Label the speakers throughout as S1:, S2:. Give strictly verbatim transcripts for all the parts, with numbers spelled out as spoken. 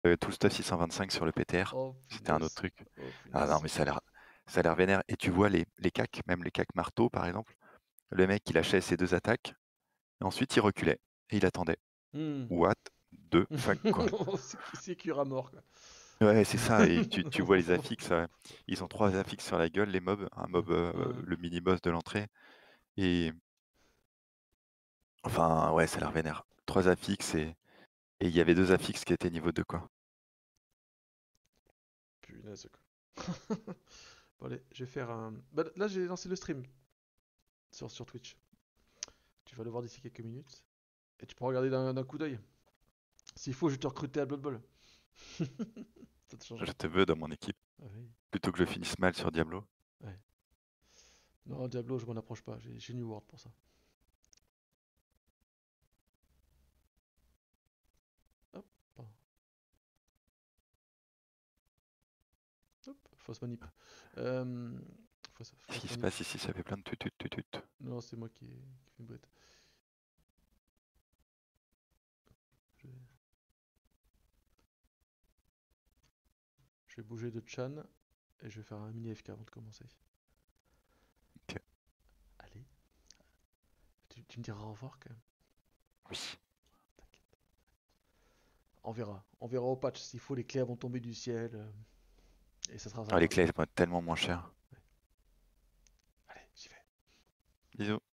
S1: Heu, tout stuff six cent vingt-cinq sur le P T R,
S2: Oh
S1: c'était un autre
S2: punaise,
S1: truc.
S2: oh
S1: Ah non,
S2: punaise.
S1: mais ça a l'air ça a l'air vénère et tu vois les les cacs, même les cacs marteaux, par exemple, le mec, il lâchait ses deux attaques et ensuite il reculait et il attendait.
S2: Mmh.
S1: What the fuck, quoi?
S2: C'est cu c'est cuire à mort, quoi.
S1: Ouais, c'est ça et tu tu vois les affixes, heu, ils ont trois affixes sur la gueule, les mobs, un
S2: Mmh.
S1: mob, heu,
S2: Hein, hein.
S1: le mini boss de l'entrée et enfin, ouais, ça a l'air vénère. trois affixes et et il y avait deux affixes qui étaient niveau deux, quoi.
S2: Punaise, quoi. Bon allez, je vais faire un bah, là, j'ai lancé le stream sur sur Twitch. Tu vas le voir d'ici quelques minutes et tu pourras regarder d'un d'un coup d'œil. S'il faut, je vais te recruter à Blood Bowl. Ça te
S1: Je
S2: changera.
S1: te veux dans mon équipe,
S2: Ah oui,
S1: plutôt que je finisse mal sur Diablo.
S2: ouais. Non, Diablo, je m'en approche pas, j'ai j'ai New World pour ça. Hop, pardon. Hop, fausse manip. Euh, fausse,
S1: Qu'est-ce
S2: fausse
S1: qui se
S2: manip.
S1: passe ici? Ça fait plein de tutut tutut.
S2: Non, c'est moi qui, qui fais une boîte. Je vais, je vais bouger de Chan et je vais faire un mini F K avant de commencer.
S1: OK.
S2: Allez, tu, tu me diras au revoir quand même.
S1: Oui.
S2: T'inquiète. On verra. On verra au patch. S'il faut, les clés vont tomber du ciel. euh, et ça sera ça.
S1: Ah, les
S2: Voilà.
S1: clés, elles vont être tellement moins chères.
S2: Ouais. Allez, j'y vais.
S1: Bisous.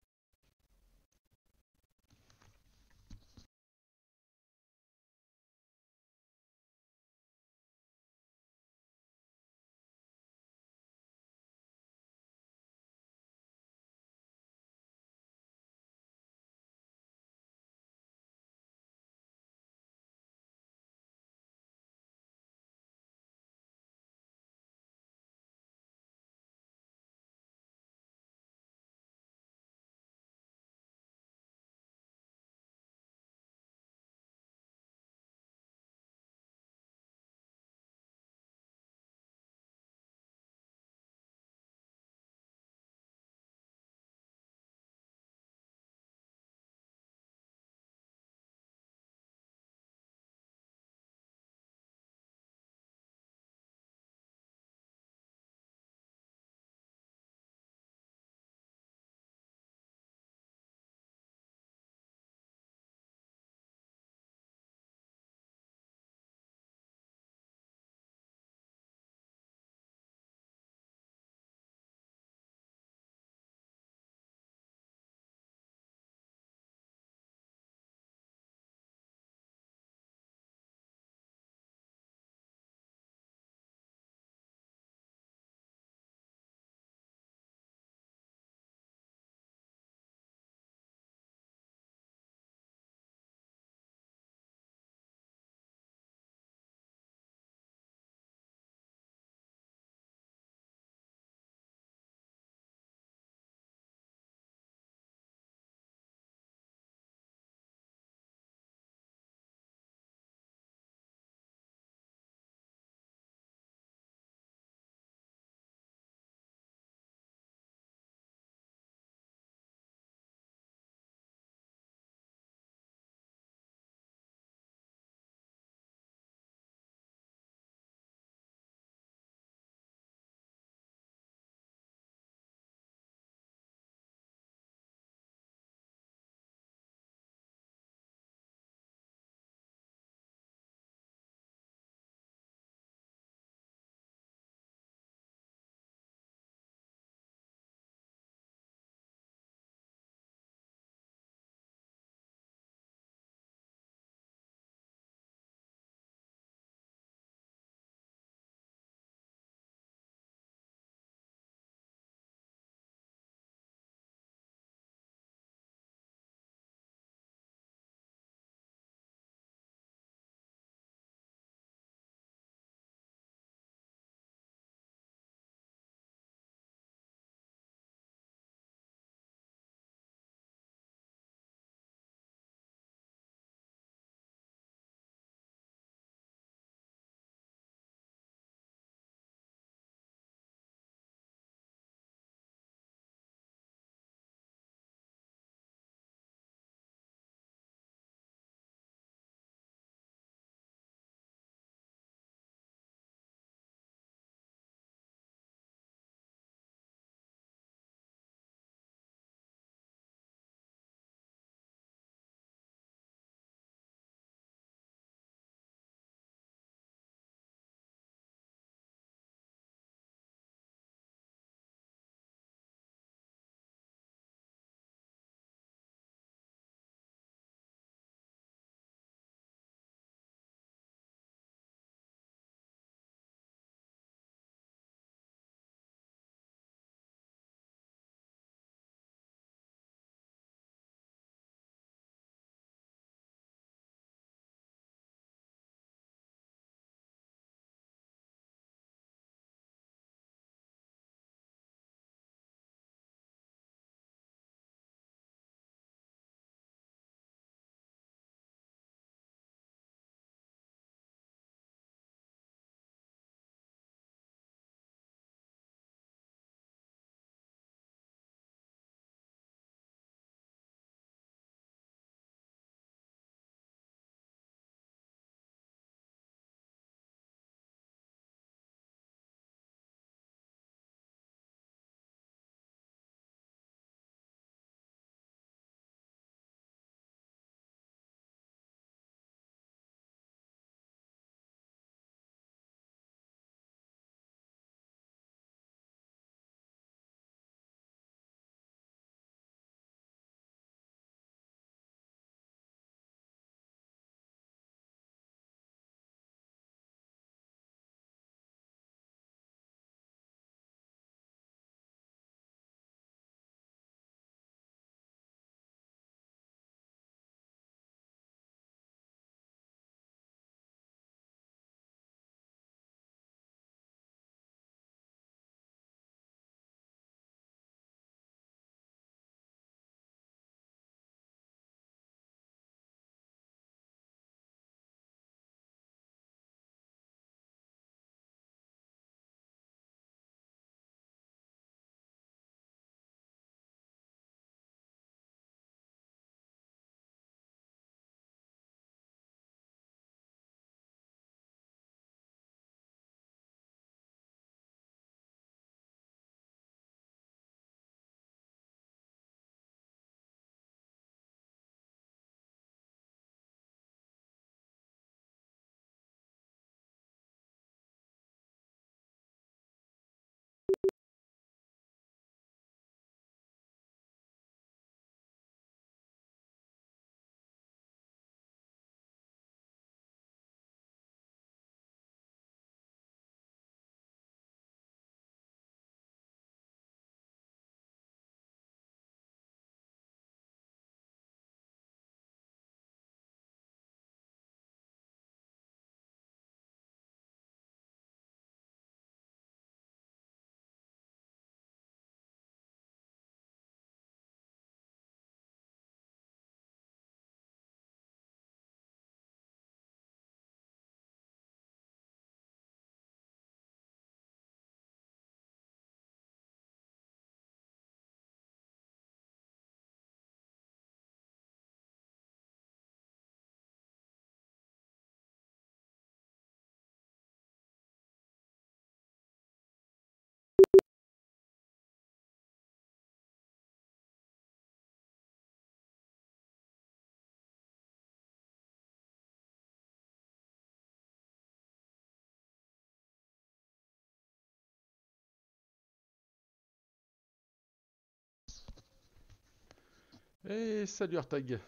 S2: Et salut Artag.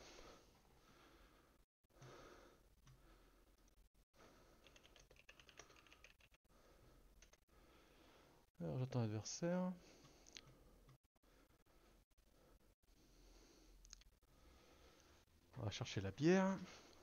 S2: Alors j'attends l'adversaire. On va chercher la bière.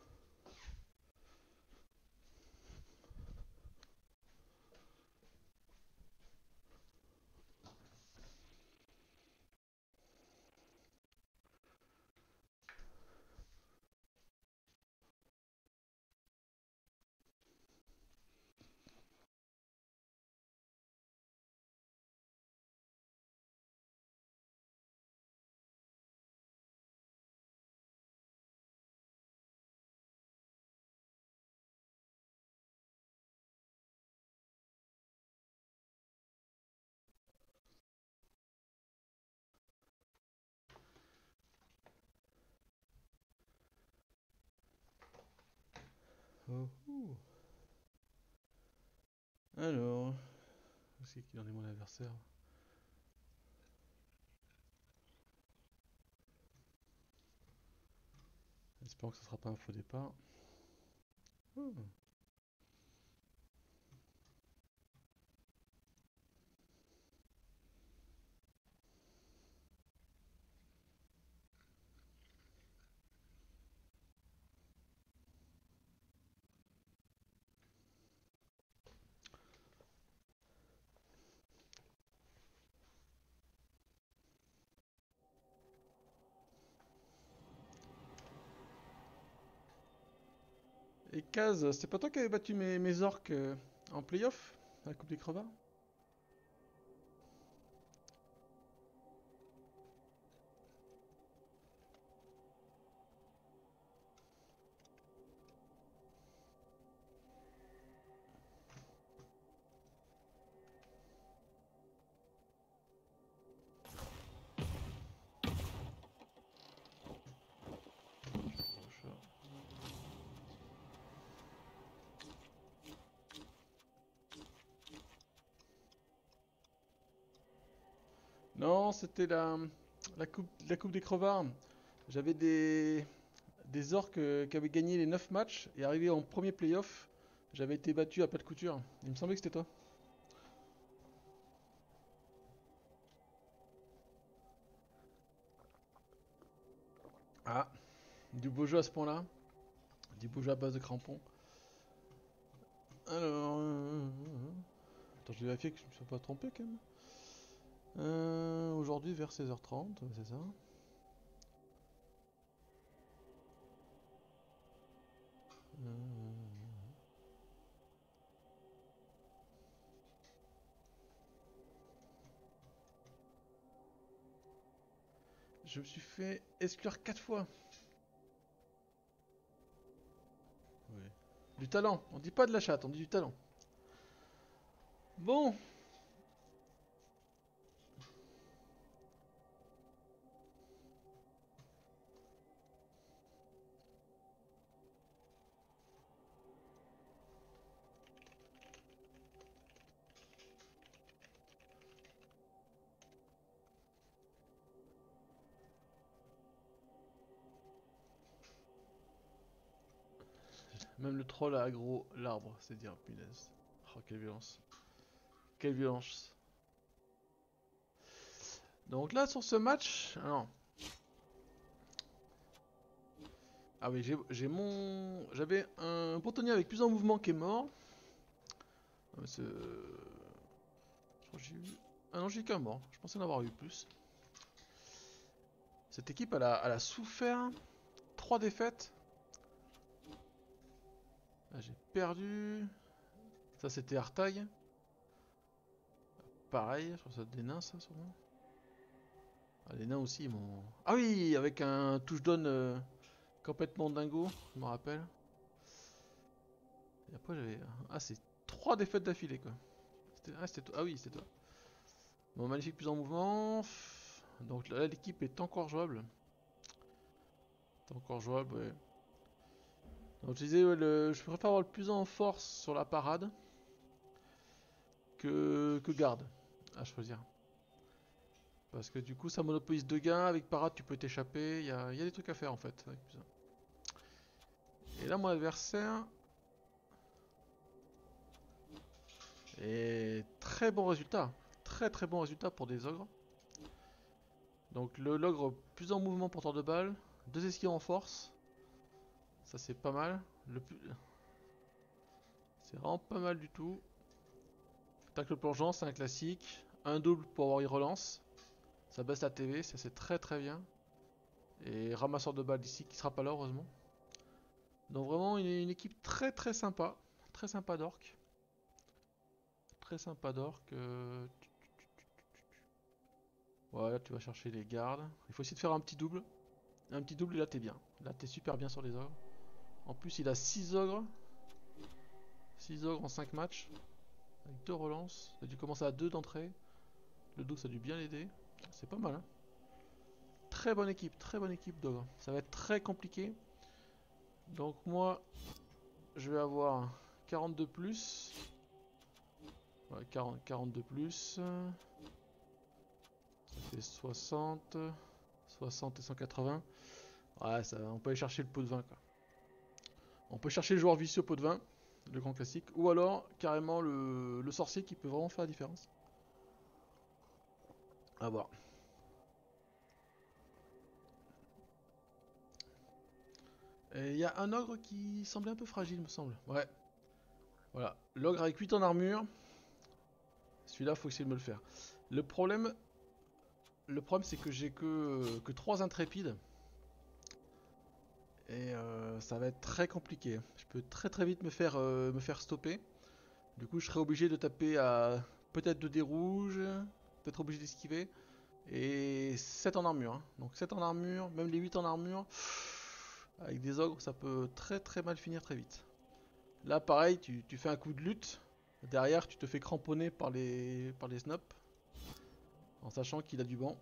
S2: Oh, oh. Alors, où c'est qu'il en est mon adversaire? Espérons que ce sera pas un faux départ. Oh. Et Kaz, c'est pas toi qui avais battu mes, mes orques euh, en playoff à la Coupe des Crevards? Non, c'était la, la, coupe, la Coupe des Crevards. J'avais des, des orques euh, qui avaient gagné les neuf matchs et arrivé en premier playoff, j'avais été battu à plat de couture. Il me semblait que c'était toi. Ah, du beau jeu à ce point-là. Du beau jeu à base de crampons. Alors... euh, Attends, je vais vérifier que je ne me suis pas trompé quand même. Euh, Aujourd'hui vers seize heures trente, c'est ça. Euh, Je me suis fait exclure quatre fois. Oui. Du talent. On dit pas de la chatte, on dit du talent. Bon. Même le troll a aggro l'arbre, c'est dire, punaise. Oh, quelle violence. Quelle violence. Donc là, sur ce match... Alors... Ah oui, j'ai j'ai mon... J'avais un boutonnier avec plus en mouvement qui est mort. Ah, mais c'est... Je crois que j'ai eu... Ah non, j'ai eu qu'un mort. Je pensais en avoir eu plus. Cette équipe, elle a, elle a souffert. Trois défaites. Ah, j'ai perdu. Ça, c'était Artag. Pareil, je crois que c'est des nains, ça, sûrement. Ah, les nains aussi, ils m'ont... Ah oui, avec un touchdown euh, complètement dingo, je me rappelle. Et après, j'avais... Ah, c'est trois défaites d'affilée, quoi. C'était- Ah, c'était toi. Ah oui, c'était toi. Bon, magnifique plus en mouvement. Donc là, l'équipe est encore jouable. Encore jouable, ouais. Donc je disais, ouais, le... je préfère avoir le plus en force sur la parade que, que garde à choisir. Parce que du coup, ça monopolise deux gains. Avec parade, tu peux t'échapper. Il y a, y a des trucs à faire en fait. Avec ça. Et là, mon adversaire. Et très bon résultat. Très très bon résultat pour des ogres. Donc le l'ogre plus en mouvement porteur de balle. Deux esquives en force. Ça c'est pas mal. Le plus... C'est vraiment pas mal du tout. Tacle plongeant, c'est un classique. Un double pour avoir une relance. Ça baisse la T V, ça c'est très très bien. Et ramasseur de balles d'ici qui sera pas là heureusement. Donc vraiment une, une équipe très très sympa. Très sympa d'orc. Très sympa d'orc. Euh... Voilà, tu vas chercher les gardes. Il faut essayer de faire un petit double. Un petit double et là t'es bien. Là t'es super bien sur les ogres. En plus il a six ogres. six ogres en cinq matchs. Avec deux relances. Il a dû commencer à deux d'entrée. Le dos ça a dû bien l'aider. C'est pas mal hein. Très bonne équipe, très bonne équipe d'ogres. Ça va être très compliqué. Donc moi je vais avoir quarante-deux plus. Ouais, quarante, quarante-deux plus. Ça fait soixante. soixante et cent quatre-vingts. Ouais, ça, on peut aller chercher le pot de vin quoi. On peut chercher le joueur vicieux au pot de vin, le grand classique, ou alors carrément le, le sorcier qui peut vraiment faire la différence. À voir. Et il y a un ogre qui semblait un peu fragile, me semble. Ouais. Voilà. L'ogre avec huit en armure. Celui-là, faut essayer de me le faire. Le problème, le problème c'est que j'ai que, que trois intrépides. Et euh, ça va être très compliqué. Je peux très très vite me faire, euh, me faire stopper. Du coup, je serai obligé de taper à peut-être deux dés rouges, peut-être obligé d'esquiver. Et sept en armure. Hein. Donc sept en armure, même les huit en armure. Avec des ogres, ça peut très très mal finir très vite. Là, pareil, tu, tu fais un coup de lutte. Derrière, tu te fais cramponner par les, par les snobs. En sachant qu'il a du banc.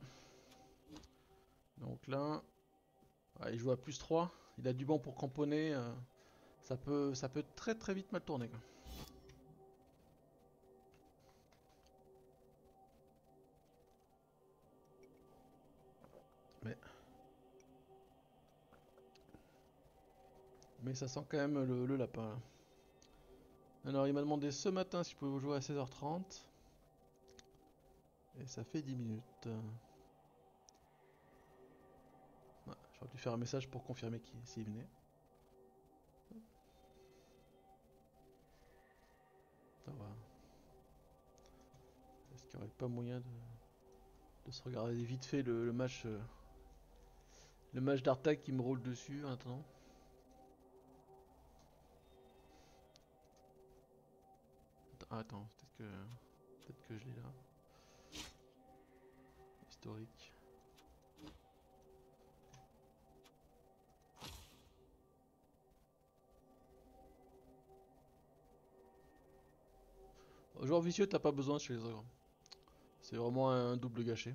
S2: Donc là, ouais, il joue à plus trois. Il a du banc pour cramponner. Euh, ça, peut, ça peut très très vite mal tourner. Quoi. Mais, mais ça sent quand même le, le lapin. Là. Alors, il m'a demandé ce matin si je pouvais jouer à seize heures trente. Et ça fait dix minutes. Ouais, j'aurais dû faire un message pour confirmer s'il venait. Ça va. Est-ce qu'il n'y aurait pas moyen de, de se regarder vite fait le, le match euh, le match d'Artag qui me roule dessus maintenant. Ah, attends, peut-être que peut-être que je l'ai là. Historique. Joueur vicieux, t'as pas besoin chez les ogres. C'est vraiment un double gâché.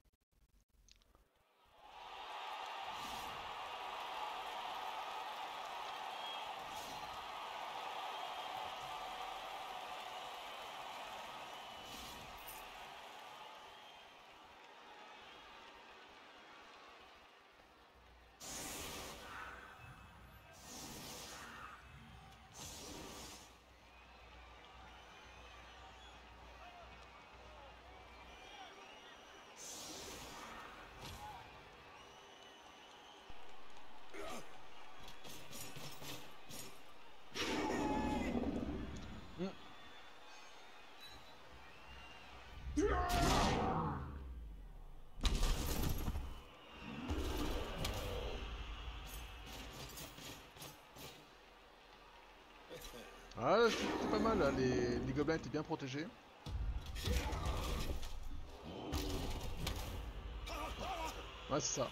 S2: Hmm. Ah, c'était pas mal là, les, les gobelins étaient bien protégés. Ouais, c'est ça.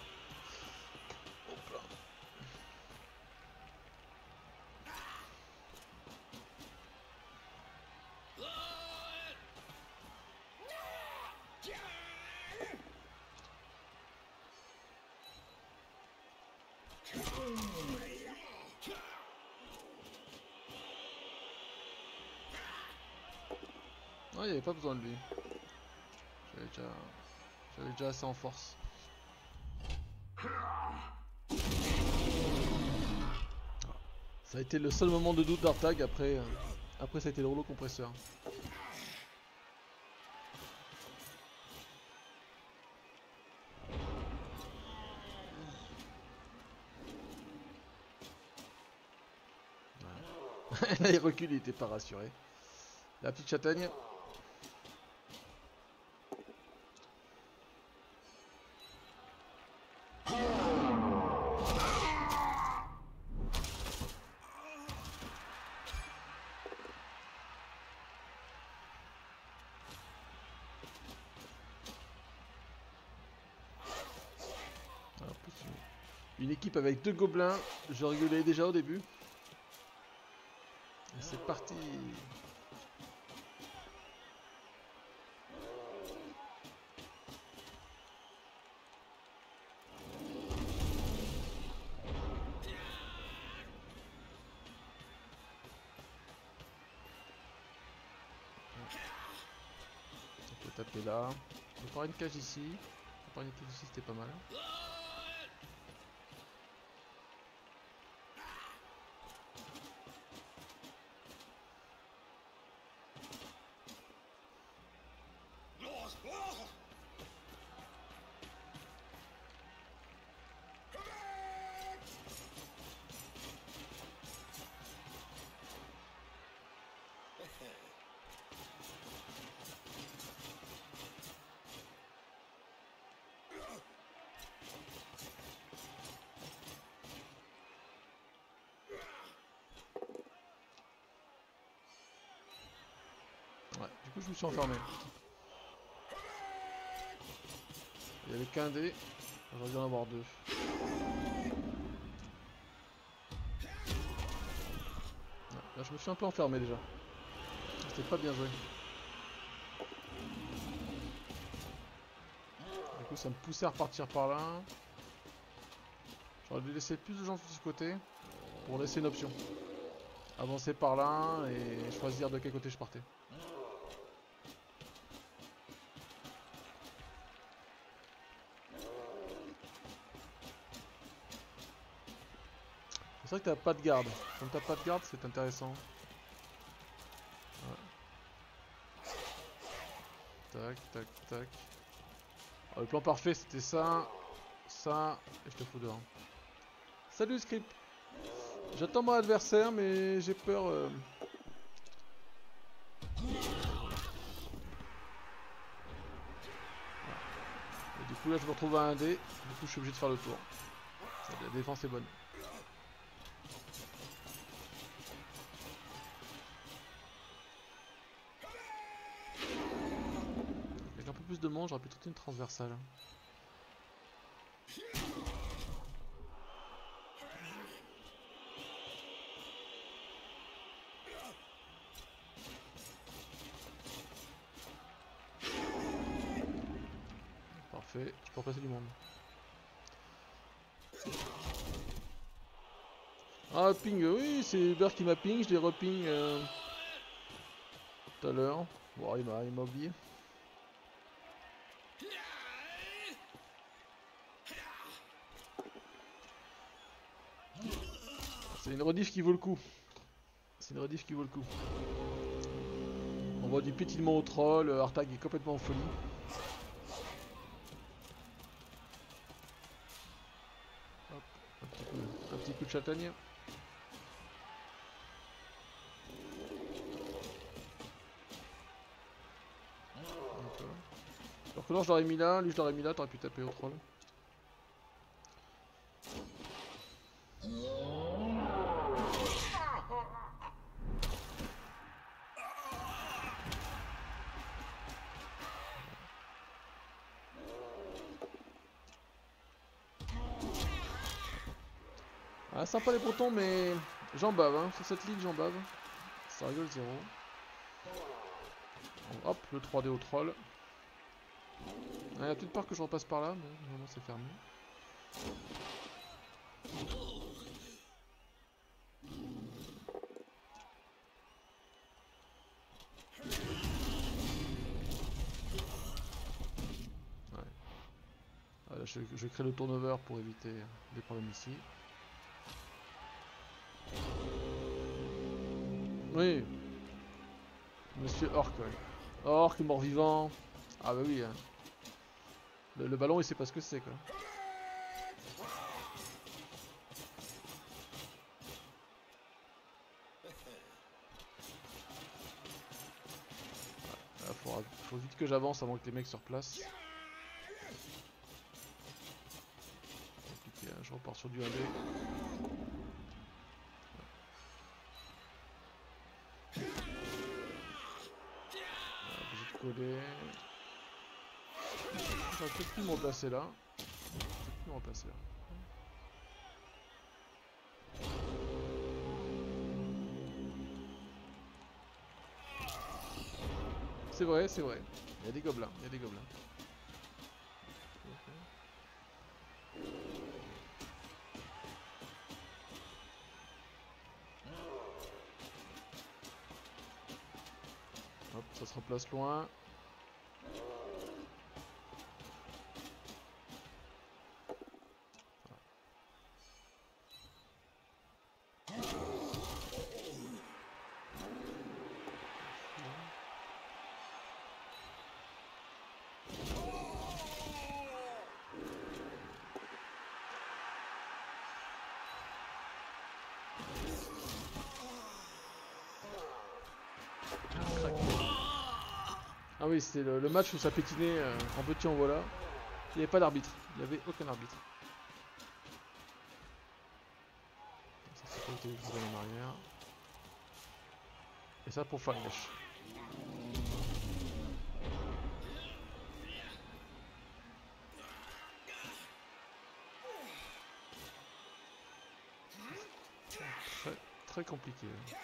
S2: Ouais, il n'y avait pas besoin de lui. J'avais déjà, J'avais déjà assez en force. Ça a été le seul moment de doute d'Artag, après, euh, après ça a été le rouleau compresseur. Voilà. Là il recule, il était pas rassuré. La petite châtaigne. Une équipe avec deux gobelins, je rigolais déjà au début. Et c'est parti. On peut taper là. On peut faire une cage ici. On peut faire une cage ici, c'était pas mal. Ouais, du coup je me suis enfermé. Il y avait qu'un dé, j'aurais dû en avoir deux. Ouais, là je me suis un peu enfermé déjà. C'était pas bien joué. Du coup ça me poussait à repartir par là. J'aurais dû laisser plus de gens de ce côté pour laisser une option. Avancer par là et choisir de quel côté je partais. C'est vrai que t'as pas de garde. Comme t'as pas de garde, c'est intéressant. Ouais. Tac, tac, tac. Alors, le plan parfait, c'était ça, ça, et je te fous dehors. Salut Script. J'attends mon adversaire, mais j'ai peur. Euh... Et du coup, là, je me retrouve à un dé. Du coup, je suis obligé de faire le tour. La défense est bonne. Avec un peu plus de monde, j'aurais pu tenter une transversale. Parfait, je peux repasser du monde. Ah, ping, oui, c'est Hubert qui m'a ping, je l'ai reping euh, tout à l'heure. Bon, il m'a oublié. C'est une rediff qui vaut le coup. C'est une rediff qui vaut le coup. On voit du pétilement au troll, Artag est complètement en folie. Hop, un petit coup, un petit coup de châtaigne. Alors que non, je l'aurais mis là, lui je l'aurais mis là, t'aurais pu taper au troll. Ah, sympa les pontons, mais j'en bave, hein. Sur cette ligue, j'en bave. Ça rigole zéro. Hop, le trois D au troll. Il y a peut-être peur que je repasse par là, mais vraiment c'est fermé. Ouais. je, je crée le turnover pour éviter des problèmes ici. Oui. Monsieur Orc, ouais. Orc, mort-vivant. Ah bah oui. Hein. Le, le ballon, il sait pas ce que c'est, quoi. Là, faut, faut vite que j'avance avant que les mecs se replacent. Compliqué, hein. Je repars sur du un D. Obligé de coller. J'aurais peut-être pu me replacer là. Peut-être pu me replacer là. C'est vrai, c'est vrai. Il y a des gobelins, il y a des gobelins. Hop, ça se replace loin. Ah oui, c'était le, le match où ça pétinait euh, en petit en voilà. Il n'y avait pas d'arbitre, il n'y avait aucun arbitre. Ça c'est pas été en arrière. Et ça pour faire une lèche. Très, très compliqué.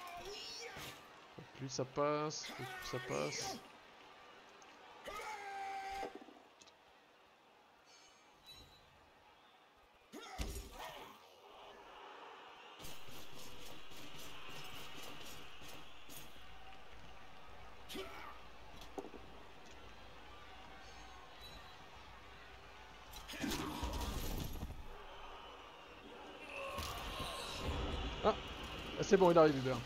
S2: Plus ça passe, plus ça passe. Ah, c'est bon, il arrive Hubert.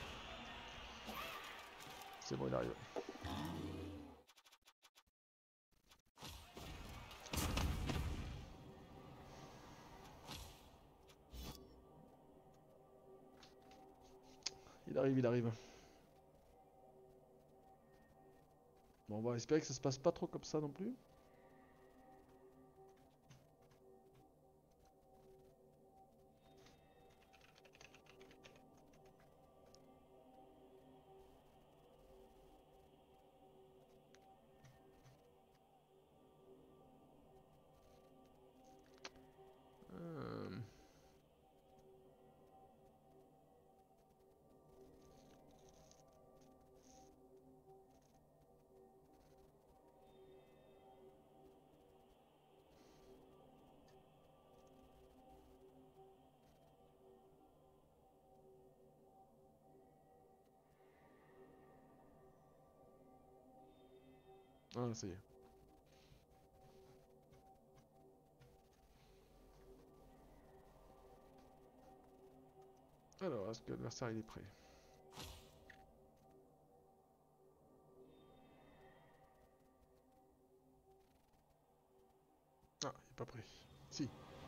S2: C'est bon, il arrive. Il arrive, il arrive. Bon, on va espérer que ça se passe pas trop comme ça non plus. Euh... Ah, ça y est. Alors, est-ce que l'adversaire il est prêt? Ah, il est pas prêt. Si.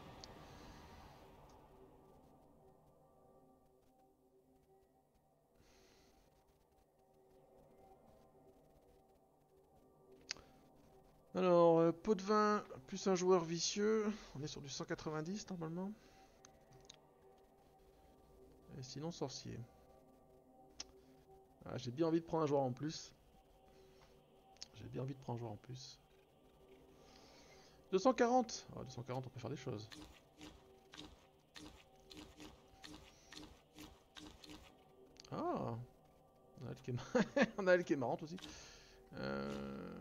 S2: Alors, euh, pot de vin, plus un joueur vicieux. On est sur du cent quatre-vingt-dix normalement. Et sinon, sorcier. Ah, j'ai bien envie de prendre un joueur en plus. J'ai bien envie de prendre un joueur en plus. deux cent quarante. Ah, deux cent quarante, on peut faire des choses. Ah, on a elle qui est, mar... on a elle qui est marrante aussi. Euh...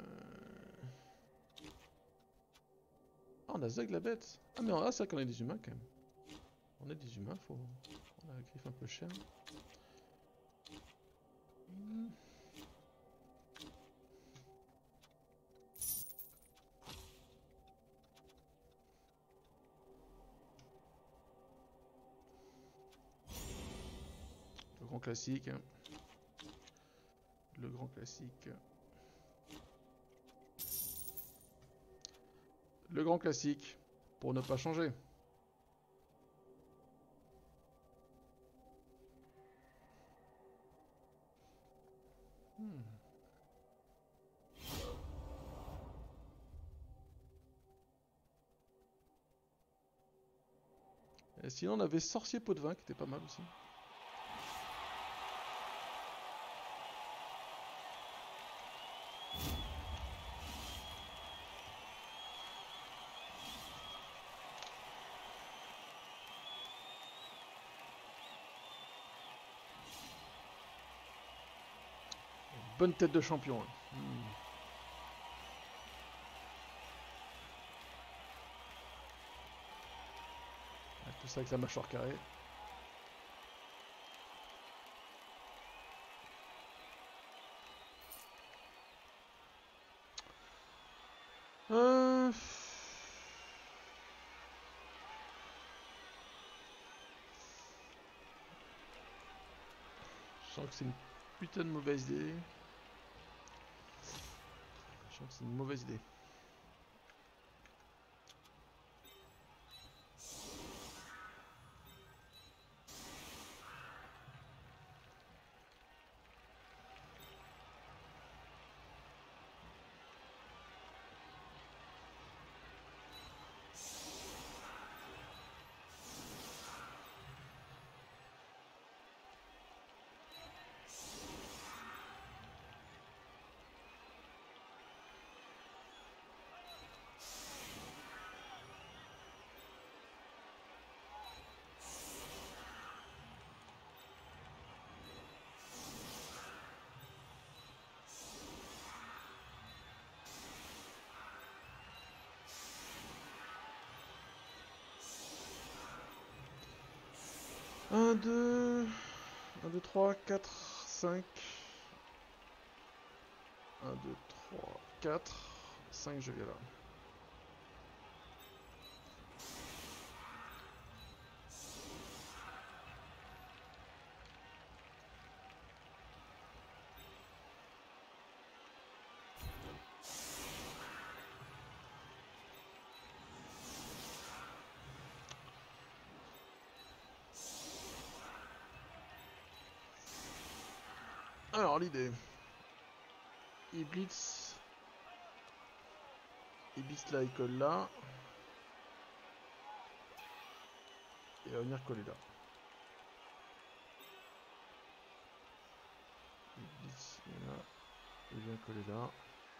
S2: Ah, on a Zeg la bête. Ah, mais ah, c'est vrai qu'on est des humains quand même. On est des humains, faut. On a la griffe un peu chère. Hmm. grand classique. Hein. Le grand classique. Le grand classique. Pour ne pas changer. Hmm. Et sinon on avait Sorcier Pot de Vin qui était pas mal aussi. Bonne tête de champion. Hein. Hmm. Tout ça avec la mâchoire carrée. Euh... Je sens que c'est une putain de mauvaise idée. Je sens que c'est une mauvaise idée. un, deux, un, deux, trois, quatre, cinq. un, deux, trois, quatre, cinq, je viens là. Alors l'idée. Il blitz. Il blitz là, il colle là. Il va venir coller là. Il blitz là. Il vient coller là.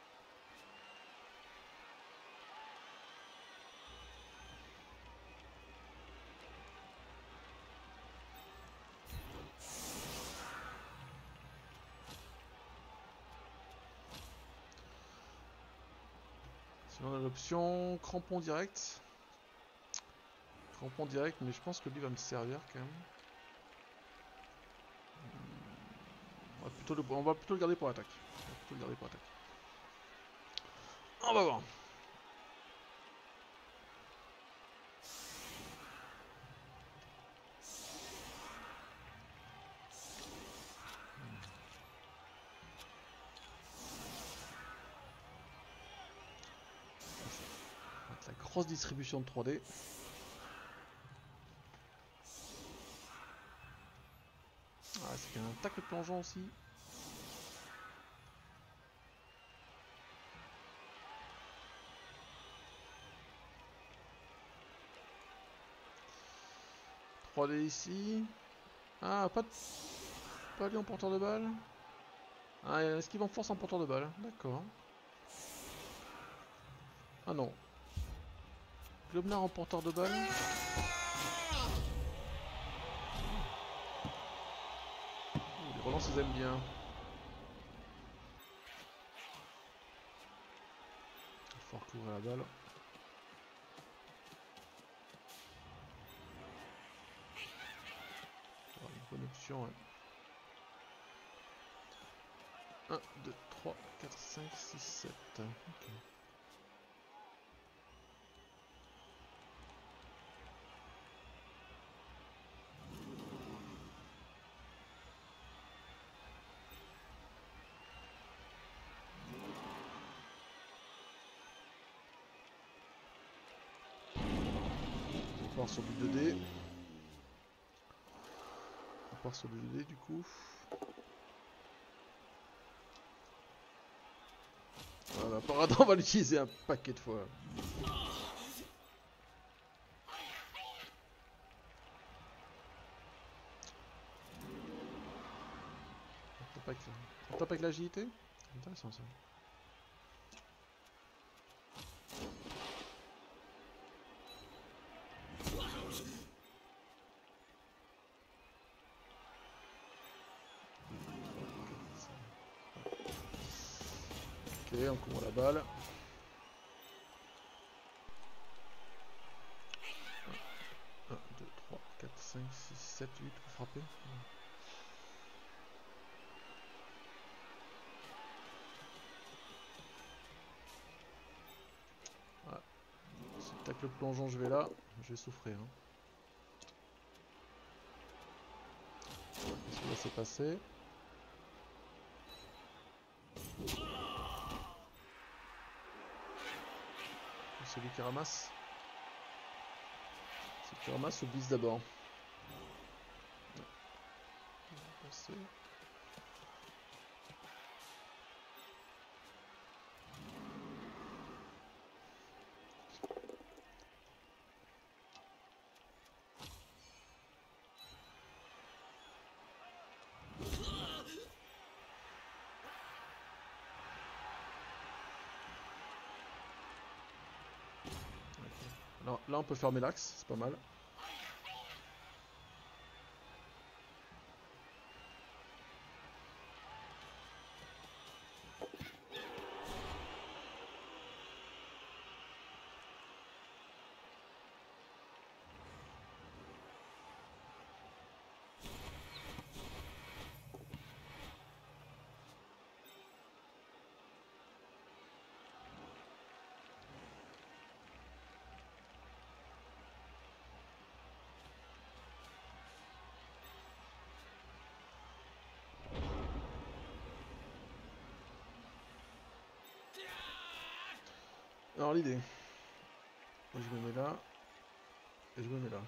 S2: Sinon on a l'option crampon direct. Crampon direct, mais je pense que lui va me servir quand même. On va plutôt le, on va plutôt le garder pour l'attaque. On va plutôt le garder pour l'attaque. On va voir. La grosse distribution de trois D. Ah, c'est qu'il y a un tacle plongeon aussi. trois D ici. Ah, pas de... Pas lui en porteur de balle. Ah, est-ce qu'il va en force en porteur de balle? D'accord. Ah non. Globnar en porteur de balle. Ouh, les relances, ils aiment bien. Il faut recouvrir la balle. Oh, une bonne option, ouais. un, deux, trois, quatre, cinq, six, sept. Ok. part sur du deux D. On part sur du deux D du coup. Voilà, apparemment on va l'utiliser un paquet de fois. On tape avec, on tape avec l'agilité. Intéressant ça. Ok, on couvre la balle. un, deux, trois, quatre, cinq, six, sept, huit pour frapper. Voilà. Si le tacle plongeon, je vais là, je vais souffrir. Hein. Qu'est-ce que là c'est passé? Celui qui ramasse. Celui qui ramasse ou bise d'abord. Passer. Alors là on peut fermer l'axe, c'est pas mal. Alors l'idée, moi je me mets là, et je me mets là.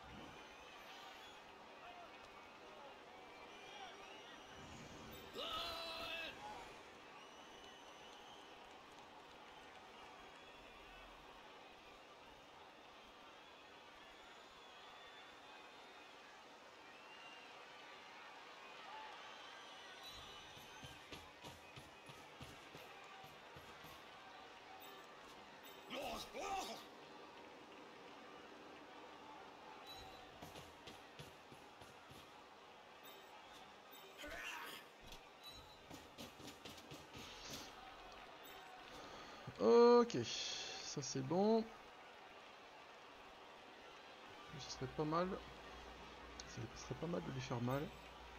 S2: Ok, ça c'est bon. Ce serait pas mal. Ça serait pas mal de lui faire mal.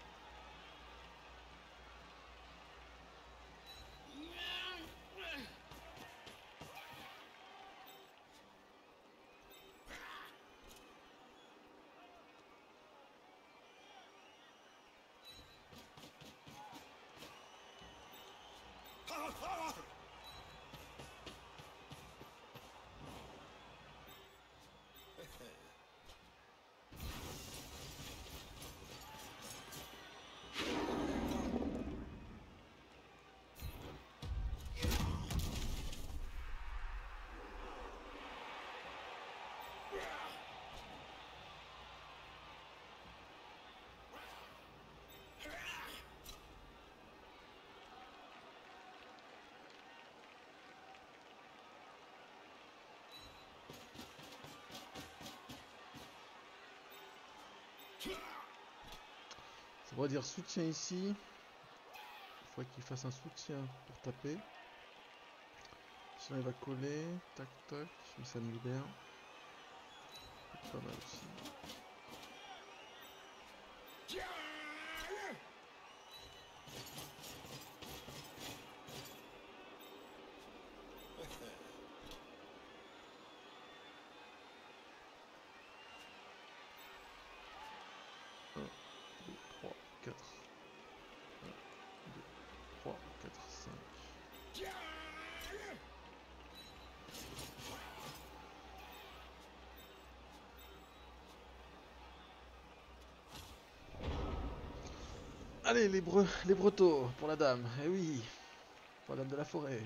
S2: Ça pourrait dire soutien ici. Il faudrait qu'il fasse un soutien pour taper. Sinon il va coller. Tac tac. Mais ça me libère. Pas mal aussi. un, deux, trois, quatre. un, deux, trois, quatre, cinq. Allez, les, bre les bretons pour la dame. Eh oui, pour la dame de la forêt.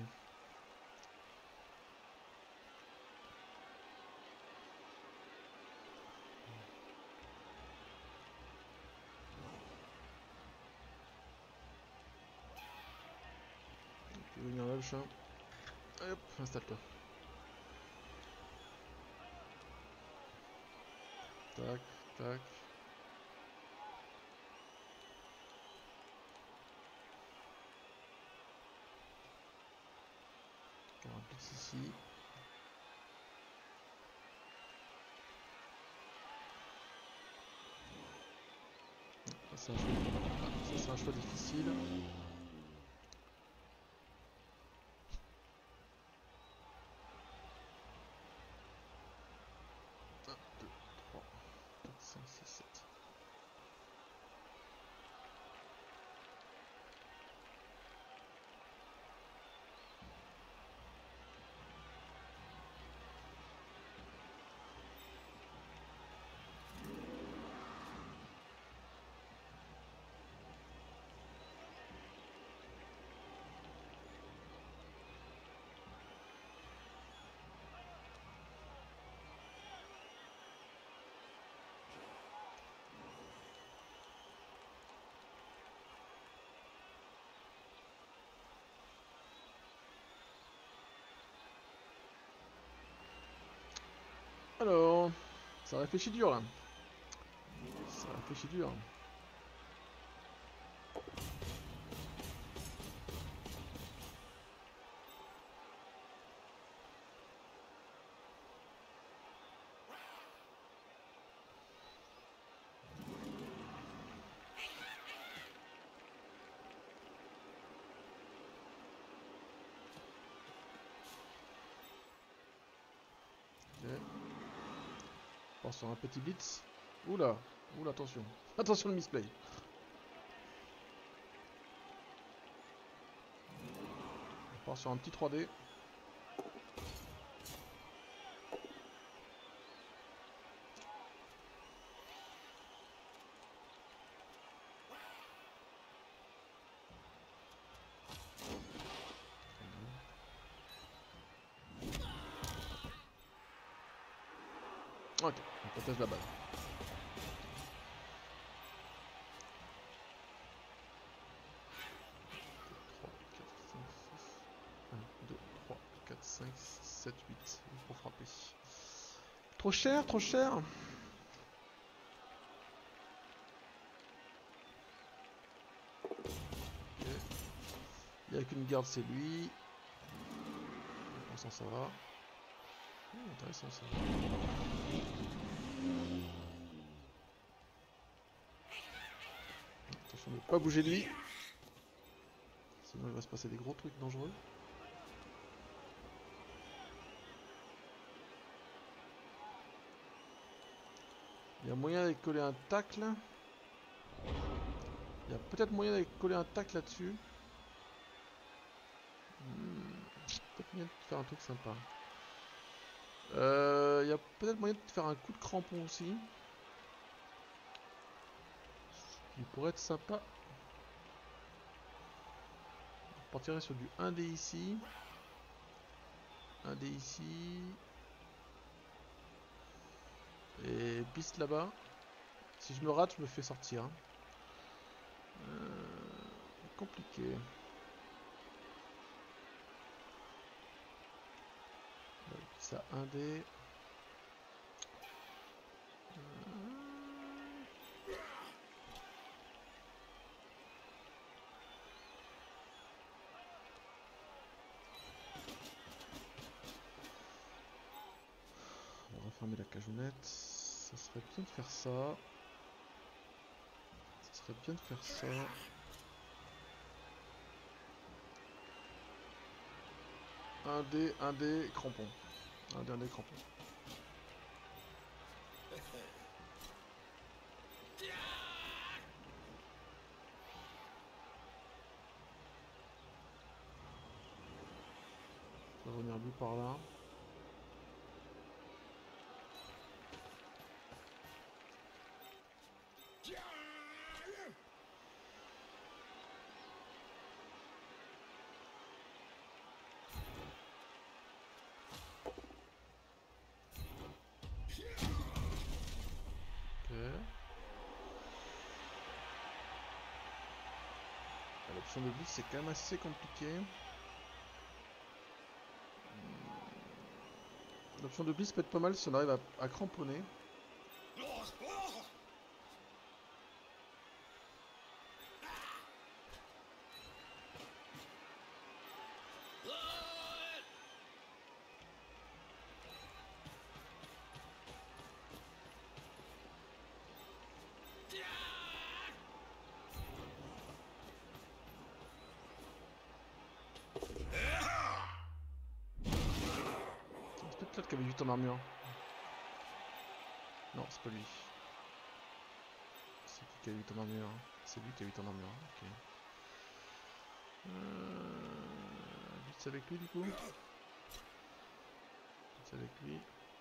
S2: Tu veux venir là, le chat? Hop, installe-toi. Tac, tac. Un blitz ici. Ça c'est un choix, ça, c'est un choix difficile. un, deux, trois, quatre, cinq, six, sept. Alors, ça réfléchit dur là. Ça réfléchit dur. Ok. On part sur un petit blitz. Oula, oula, attention. Attention le misplay. On part sur un petit trois D. Ok, on protège la balle. un, deux, trois, quatre, cinq, six, sept, huit pour frapper. Trop cher, trop cher. Okay. Il n'y a qu'une garde, c'est lui. Pour ça, ça va. Oh, intéressant ça. Attention de ne pas bouger de lui. Sinon il va se passer des gros trucs dangereux. Il y a moyen d'aller coller un tacle. Il y a peut-être moyen d'aller coller un tacle là-dessus. Hmm, peut-être moyen de faire un truc sympa. Euh, il y a peut-être moyen de faire un coup de crampon aussi. Il pourrait être sympa. On partirait sur du un D ici. un D ici. Et piste là-bas. Si je me rate, je me fais sortir. Euh, compliqué. Ça un D. Euh... On va refermer la cageonnette. Ça serait bien de faire ça. Ça serait bien de faire ça. un D, un D, crampon. un D, un D, crampon. Je vais revenir lui par là. L'option de blitz c'est quand même assez compliqué. L'option de blitz peut être pas mal si on arrive à, à cramponner. C'est peut-être l'autre qui avait huit en armure. Non, c'est pas lui. C'est qui qui a huit en armure? C'est lui qui a huit en armure. Ok. Euh... Blitz avec lui du coup. Blitz avec lui.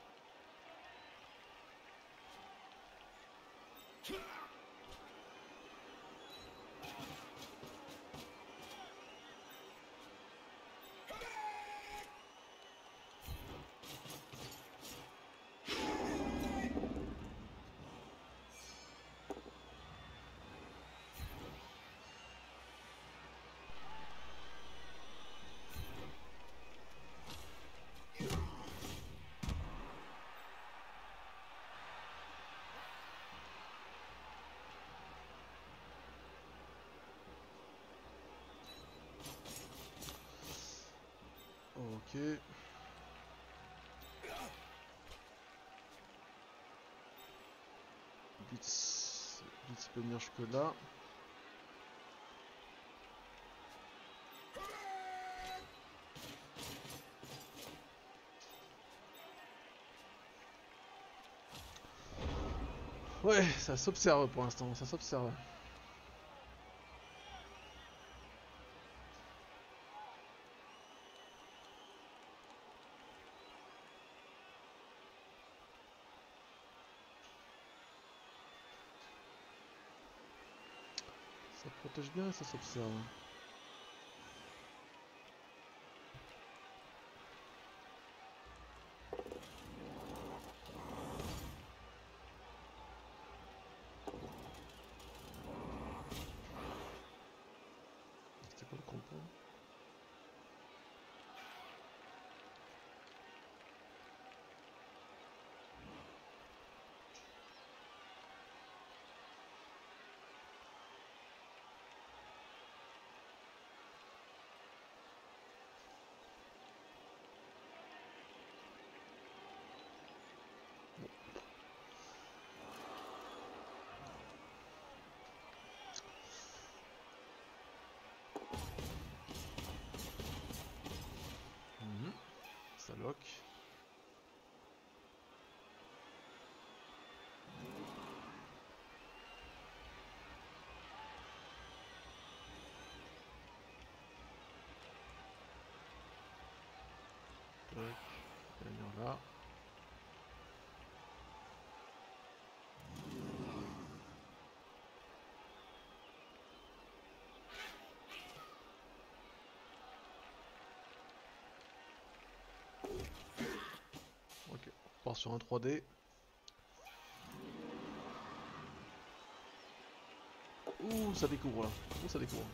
S2: Ok. Blitz, Blitz peut venir jusque là. Ouais, ça s'observe pour l'instant, ça s'observe. Ça protège bien et ça s'observe. C'était quoi le compo? Mhm. Ça lock. Tac. Il va venir là. Ok, on part sur un trois D. Ouh, ça découvre là. Ouh, ça découvre.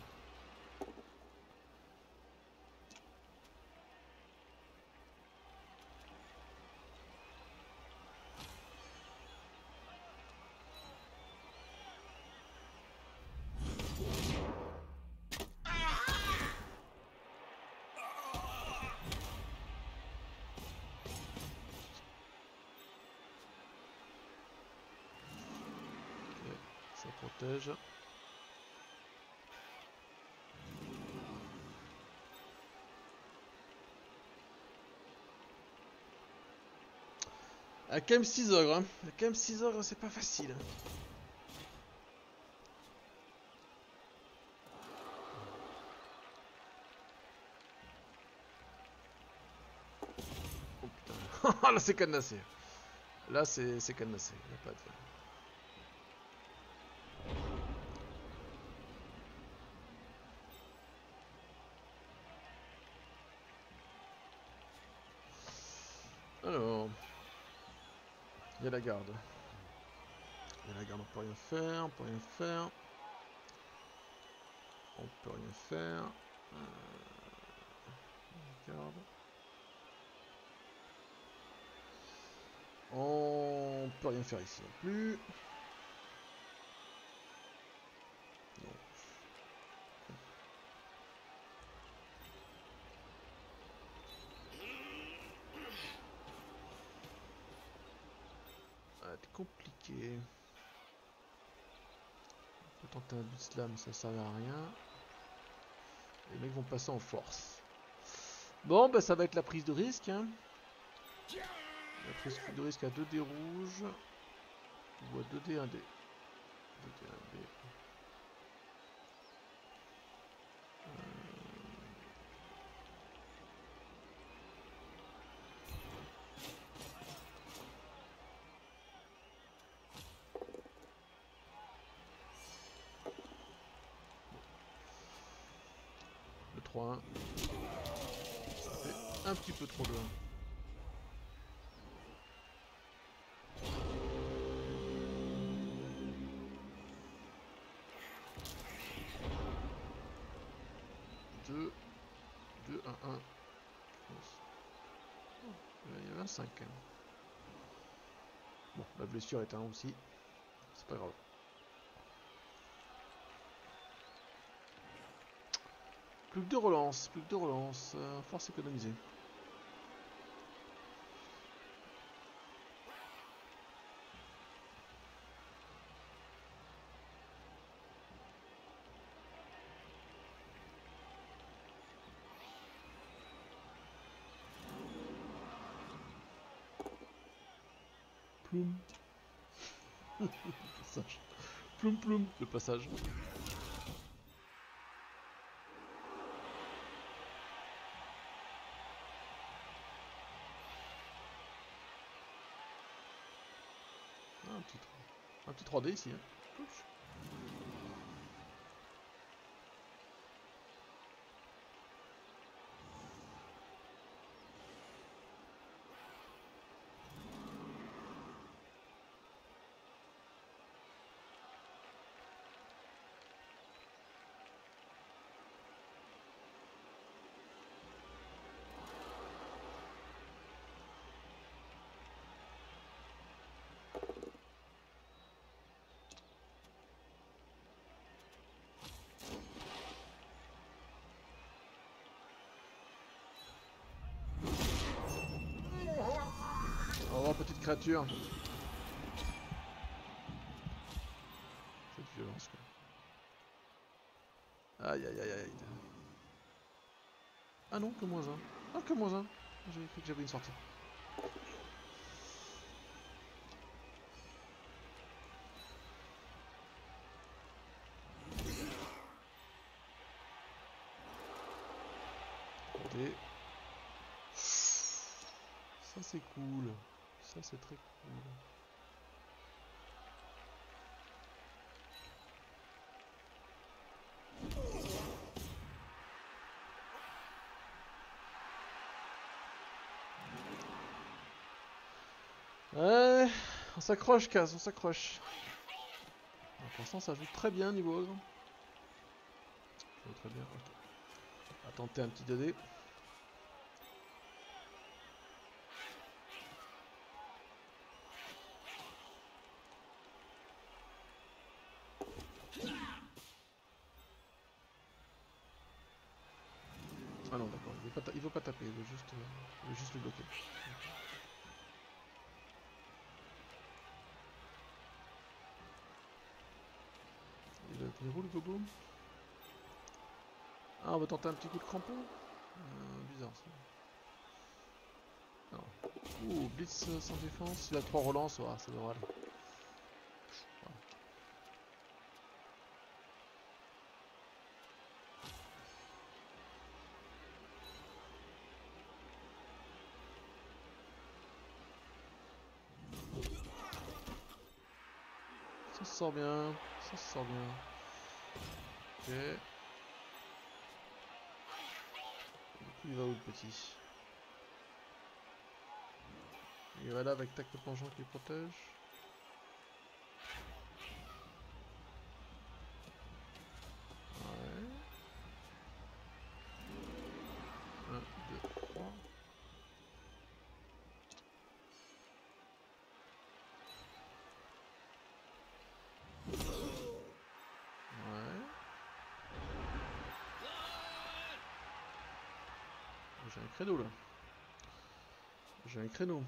S2: Ok, ça protège. Il y a quand même six ogres, hein. Il y a quand même six ogres, c'est pas facile. Oh putain. Là c'est cadenassé. Là c'est cadenassé. Il n'y a pas de... Alors, il y a la garde. Il y a la garde, on peut rien faire, on peut rien faire. On peut rien faire. Euh, on regarde. On peut rien faire ici non plus. Non. Ça va être compliqué. On peut tenter un but slam, ça sert à rien. Les mecs vont passer en force. Bon, bah ça va être la prise de risque. Hein. La prise de risque à deux dés rouges. Ou à deux dés un dé. deux dés un dé. Le trois un. Ça fait un petit peu trop de un. deux, deux, un, un. Il y avait un cinq quand même. Bon, la blessure est un aussi. C'est pas grave. Plus que deux relances, plus que deux relances. Euh, force économisée. Ploum. Le passage. Ploum ploum, le passage. Ah, un, petit, un petit trois D ici. Hein. Pouch. Au revoir, petite créature. Cette violence, quoi. Aïe, aïe, aïe, aïe. Ah non, que moins un. Ah, que moins un. J'ai cru que j'avais une sortie. Côté. Ça, c'est cool. Ça, c'est très cool. Ouais, on s'accroche, Kaz, on s'accroche. Pour l'instant, ça joue très bien niveau ogre. Ça joue très bien. Okay. On va tenter un petit deux dés. Ah non, d'accord, il veut pas, il veut pas taper, il veut juste, euh, il veut juste le bloquer. Il, il roule le gobo. Ah, on va tenter un petit coup de crampon. Euh, bizarre ça. Non. Ouh, blitz sans défense. Il a trois relances, oh, ça devrait aller. Voilà. Ça se sort bien, ça se sort bien. Ok. Du coup, il va où le petit? Il va là avec tac de plongeon qui protège. Ouais. j'ai un créneau là. J'ai un créneau.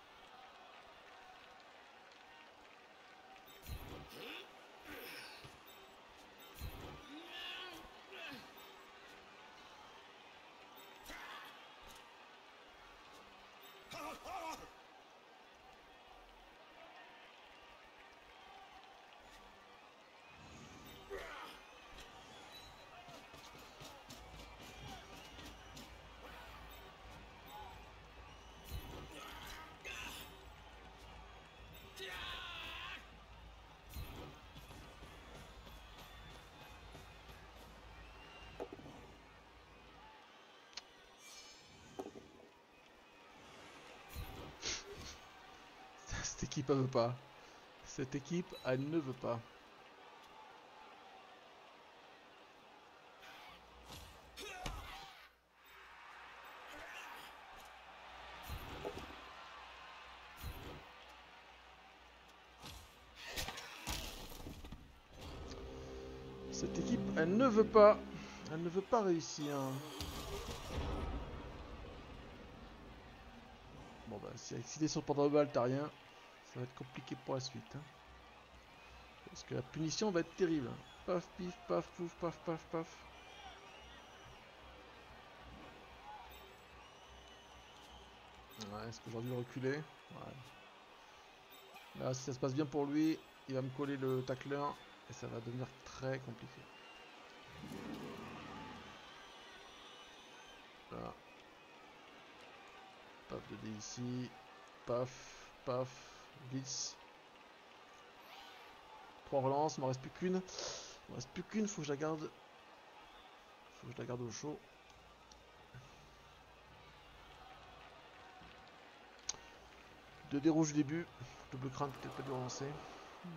S2: Cette équipe elle veut pas. Cette équipe elle ne veut pas. Cette équipe elle ne veut pas. Elle ne veut pas réussir. Bon bah si avec six dés sur le porte-balle t'as rien, ça va être compliqué pour la suite. Hein. Parce que la punition va être terrible. Paf, pif, paf, pouf, paf, paf, paf. Ouais, est-ce que j'aurais dû le reculer? Ouais. Là, si ça se passe bien pour lui, il va me coller le tackler et ça va devenir très compliqué. Là. Paf de dés ici. Paf, paf, blitz. Trois relances, il m'en reste plus qu'une. Il m'en reste plus qu'une, faut que je la garde. Faut que je la garde au chaud. Deux dés rouges du début. Double crâne, peut-être pas dû relancer. Hmm.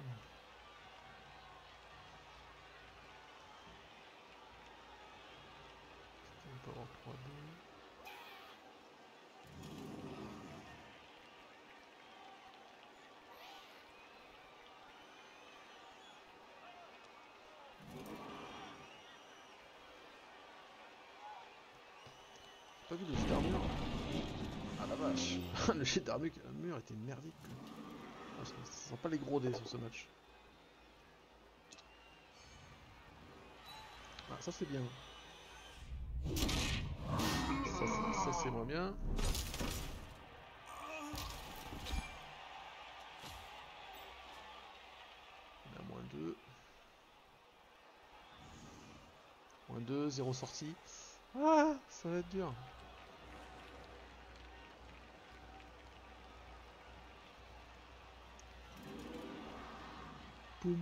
S2: On peut avoir trois dés. Pas vu le jet d'armure. Ah la vache. Le jet d'armure était merdique. Ah, ça sent pas les gros dés sur ce match. Ah ça c'est bien. Ça c'est moins bien. On est à moins deux. Moins deux, zéro sortie. Ah, ça va être dur. Boum.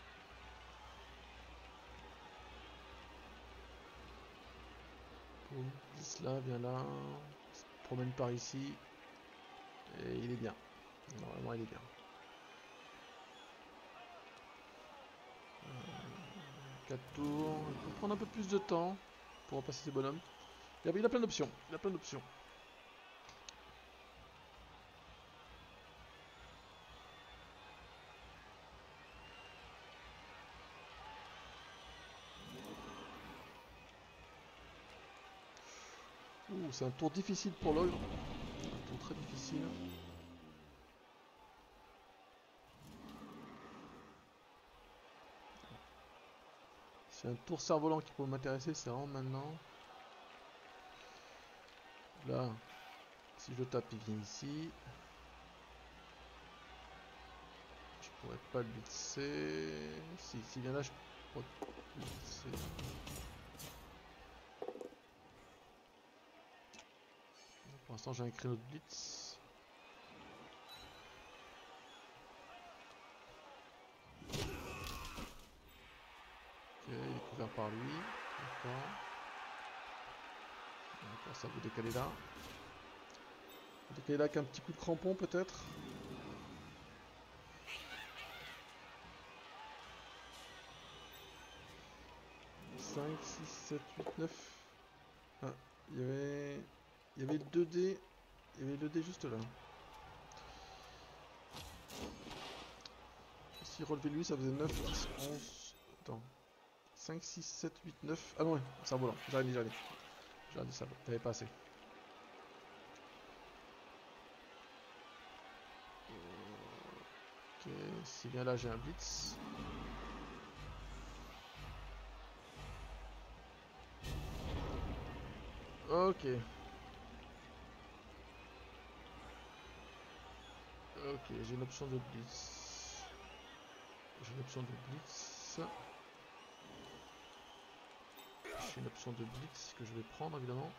S2: Boum. dix là, viens là. Il se promène par ici. Et il est bien. Normalement, il est bien. quatre tours. Il peut prendre un peu plus de temps pour repasser ses bonhommes. Il a, il a plein d'options. Il a plein d'options. Ouh, c'est un tour difficile pour l'ogre. Un tour très difficile. C'est un tour cerf-volant qui pourrait m'intéresser, c'est vraiment maintenant. Là, si je tape, il vient ici. Je pourrais pas le blitzer. Si, s'il vient là, je pourrais le blitzer. Pour l'instant, j'ai un créneau de blitz. Ok, il est couvert par lui. D'accord. D'accord, ça vous décaler là. Vous décaler là avec un petit coup de crampon peut-être. cinq, six, sept, huit, neuf. Ah, il y avait. Il y avait le deux dés. Il y avait le dé juste là. Si relevé lui, ça faisait neuf, dix, onze. Attends. cinq, six, sept, huit, neuf. Ah non, ouais, c'est un volant. J'arrive, j'arrive. J'arrive, ça va. T'avais pas assez. si bien là j'ai un blitz. Ok. Ok, j'ai une option de blitz. J'ai une option de blitz. J'ai une option de blitz que je vais prendre évidemment.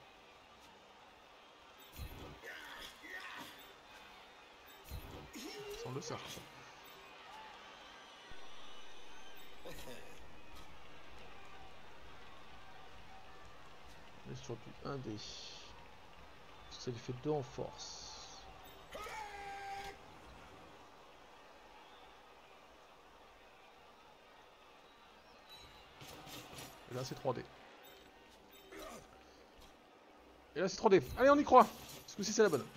S2: Sans le cercle. On est sur du un dé. Ça lui fait deux en force. Et là c'est trois dé. Et là c'est trois dé. Allez on y croit. Ce coup-ci c'est la bonne.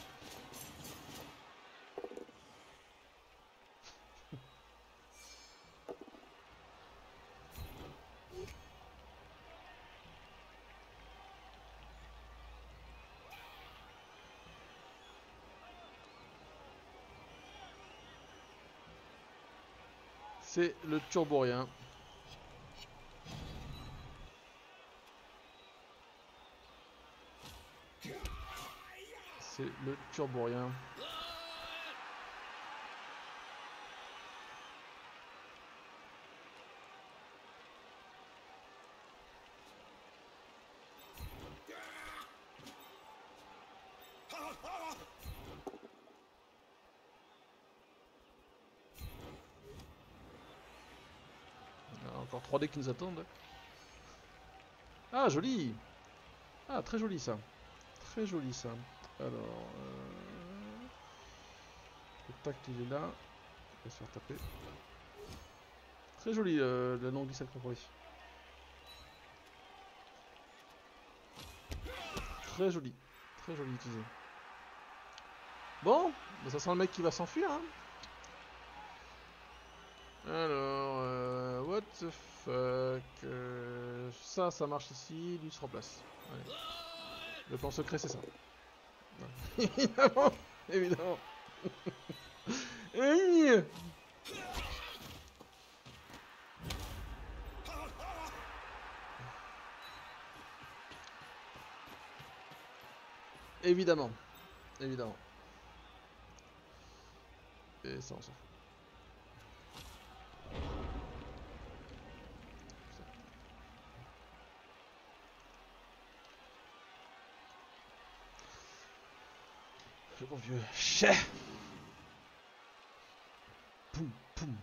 S2: C'est le turborien. C'est le turborien. Il y a encore trois dés qui nous attendent. Ah joli. Ah très joli ça. Très joli ça. Alors... Euh... Le tact il est là. Il va se faire taper. Très joli euh, le non-glissade compromis. Très joli. Très joli utilisé. Bon, bah ça sent le mec qui va s'enfuir. Hein. Alors, euh, what the fuck. Euh, ça, ça marche ici. Lui se remplace. Allez. Le plan secret, c'est ça. Évidemment. Évidemment. Évidemment. Évidemment. Et ça, on s'en fout. Le bon vieux chais. Poum, poum.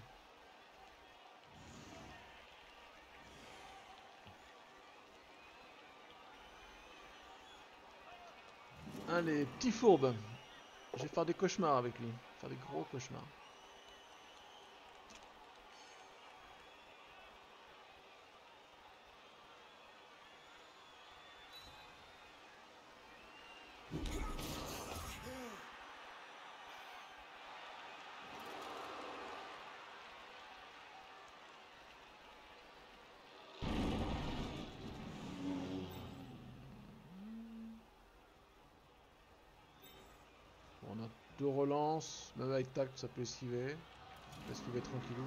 S2: Allez, petit fourbe. Je vais faire des cauchemars avec lui. Faire des gros cauchemars. Bon, on a deux relances. Même avec tact, ça peut esquiver. On peut esquiver tranquillou.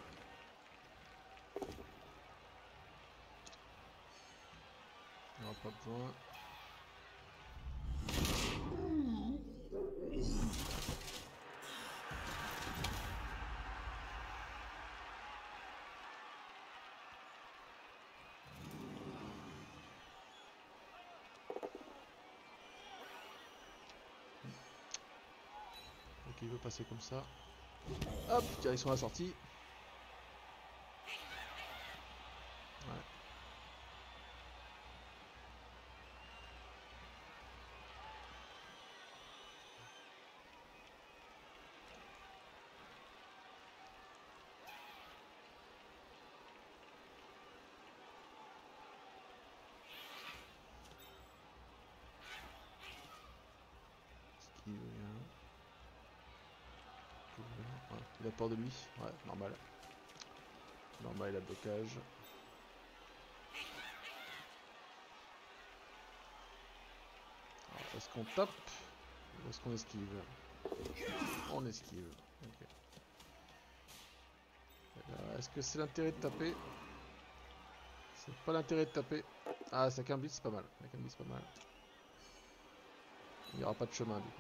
S2: On n'aura pas besoin. Ok, il veut passer comme ça. Hop, direction la sortie. Ouais. Il, ouais, il a peur de lui. Ouais, normal. Normal, il a blocage. Est-ce qu'on tape ou est-ce qu'on esquive? On esquive. Ok. est-ce que c'est l'intérêt de taper? C'est pas l'intérêt de taper. Ah, c'est qu'un blitz, c'est pas mal. Avec un blitz, c'est pas mal. Il n'y aura pas de chemin du coup.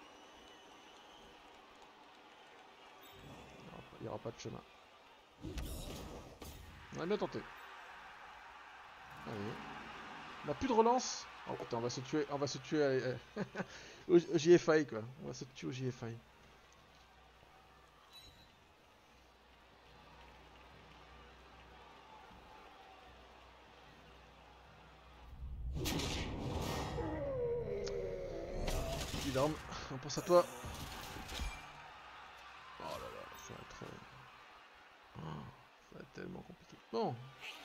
S2: Il n'y aura, il y aura pas de chemin. On a bien tenté. Allez. On n'a plus de relance. Oh putain, on va se tuer. On va se tuer euh, au, au J F I quoi. On va se tuer au J F I. Énorme. On pense à toi. Oh là là, ça va être... Oh, ça va être tellement compliqué. Bon.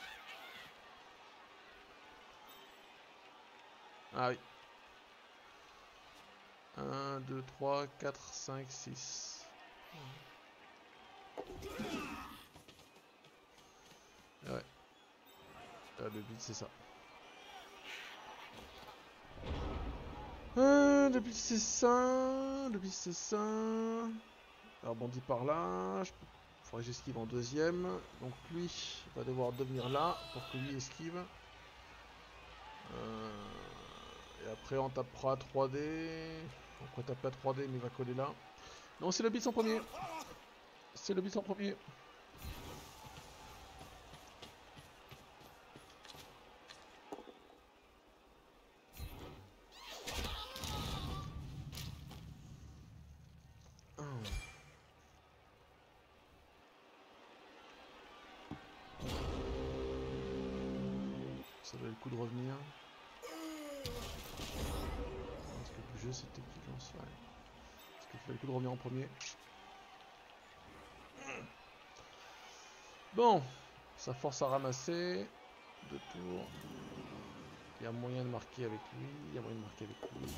S2: Ah oui. un, deux, trois, quatre, cinq, six. Ah ouais. Ah, le but c'est ça. Euh, le but c'est ça. Le but c'est ça. Alors rebondit par là. Je... Faudrait que j'esquive en deuxième. Donc lui va devoir devenir là pour que lui esquive. Euh... Et après on tapera trois D. On pourrait taper à trois D mais il va coller là. Non, c'est le blitz en premier. C'est le blitz en premier. Ça valait le coup de revenir. Est-ce que le jeu c'était qui lance? Ouais. Est-ce qu'il fallait le coup de revenir en premier? Bon, ça force à ramasser. Deux tours. Il y a moyen de marquer avec lui. Il y a moyen de marquer avec lui.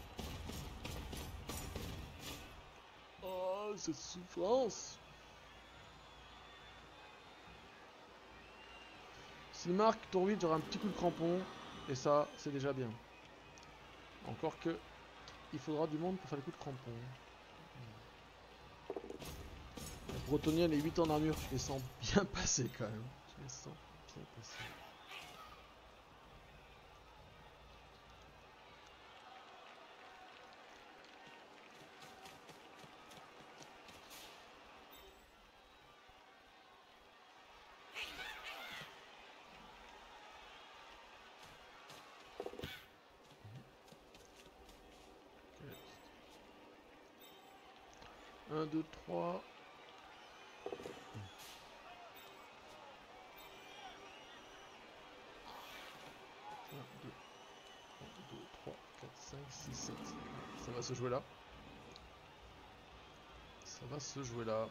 S2: Oh, cette souffrance! S'il marque, tour huit, j'aurai un petit coup de crampon. Et ça, c'est déjà bien. Encore que, il faudra du monde pour faire les coups de crampon. Les Bretoniens, les huit en armure, je les sens bien passer quand même. Je les sens bien passer. un, deux, trois. un, deux, un, deux, trois, quatre, cinq, six, sept. Ça va se jouer là. Ça va se jouer là.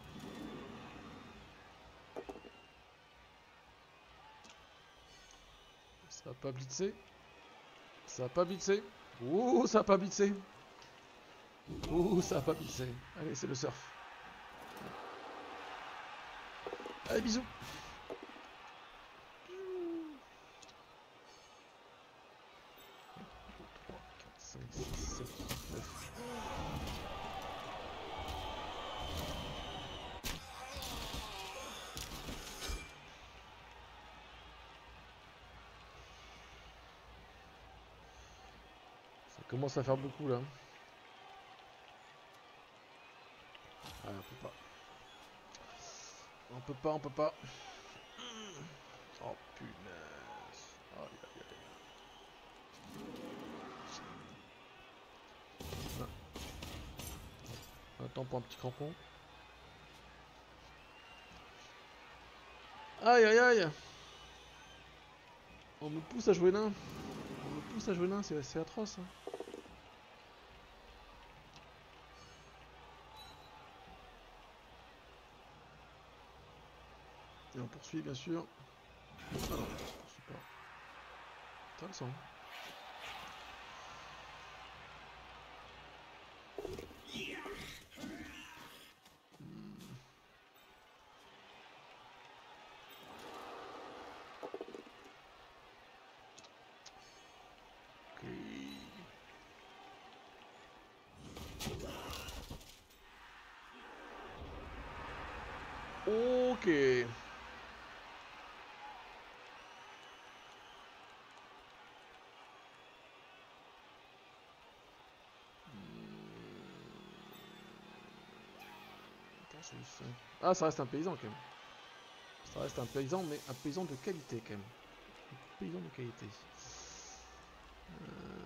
S2: Ça va pas blitzer. Ça va pas blitzer. Ouh, ça va pas blitzer. Ouh, ça va pas blitzer. Allez, c'est le surf. Allez, bisous. trois, quatre, cinq, six, sept, neuf. Ça commence à faire beaucoup là. Ah, on peut pas. On peut pas, on peut pas. Oh punaise. Aïe aïe aïe. Attends pour un petit crampon. Aïe aïe aïe. On me pousse à jouer nain. On me pousse à jouer nain, c'est atroce. Hein. Et on poursuit bien sûr. Ah non, on poursuit pas. Intéressant. Hmm. Ok. Ok. c'est juste... Ah, ça reste un paysan quand même. Ça reste un paysan, mais un paysan de qualité quand même. Un paysan de qualité. Euh...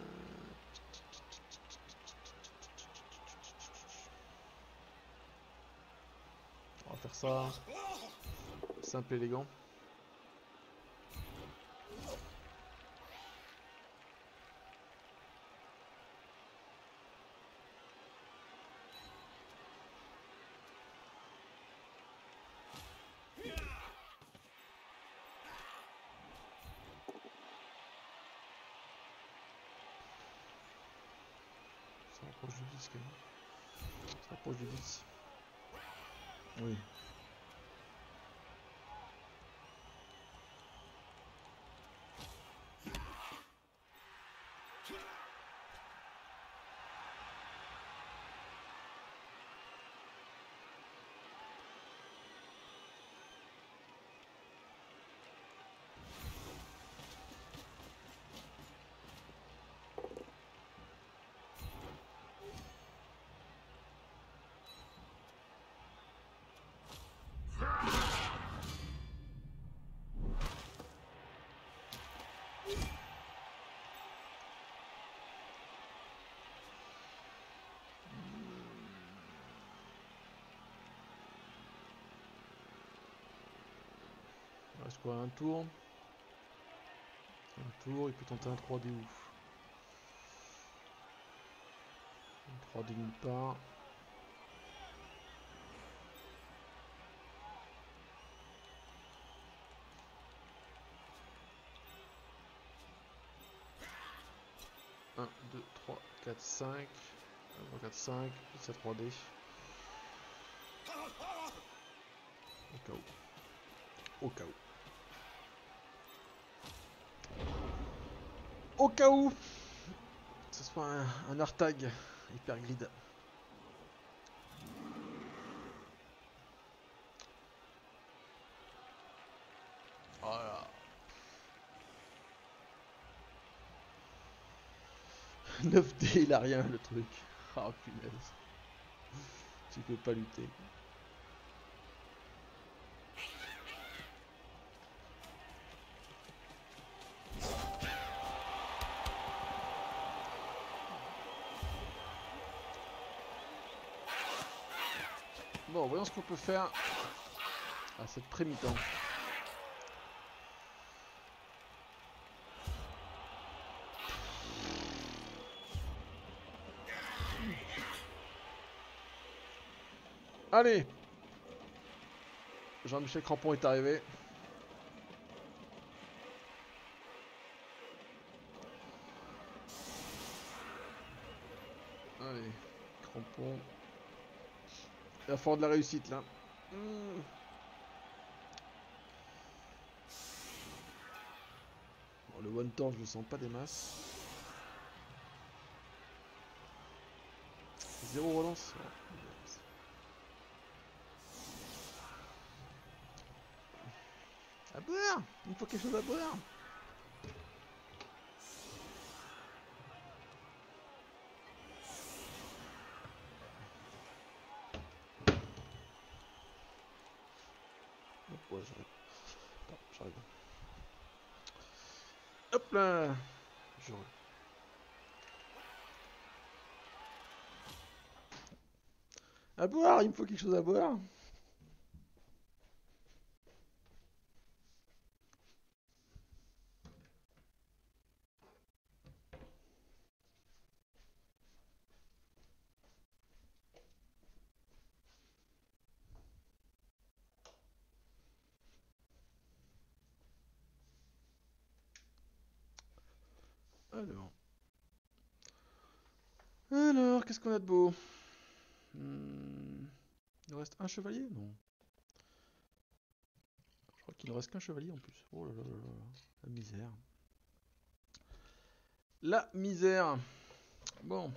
S2: On va faire ça. Simple, élégant. Ça rapproche du dix quand même. Ça rapproche du dix. Oui. Il reste quoi, un tour? Un tour, il peut tenter un trois D où? Un trois D nulle part. un, deux, trois, quatre, cinq. un, deux, trois, quatre, cinq. C'est trois D. Au cas où. Au cas où. Au cas où ce soit un, un Artag hyper grid. Voilà. neuf D, il a rien le truc. Ah punaise. Tu peux pas lutter. Bon, voyons ce qu'on peut faire à cette pré-mi-temps. Allez, Jean-Michel Crampon est arrivé. Allez, Crampon. Il va falloir de la réussite là. Mmh. Bon, le one torch, je le sens pas des masses. Zéro relance. Oh. À boire. Il faut quelque chose à boire. Hop, ouais, j'arrive. Attends, j'arrive. Hop là. Je... À boire, il me faut quelque chose à boire. Alors. Alors, qu'est-ce qu'on a de beau? hmm... Il nous reste un chevalier? Non. Je crois qu'il ne reste qu'un chevalier en plus. Oh là là là là. La misère. La misère. Bon.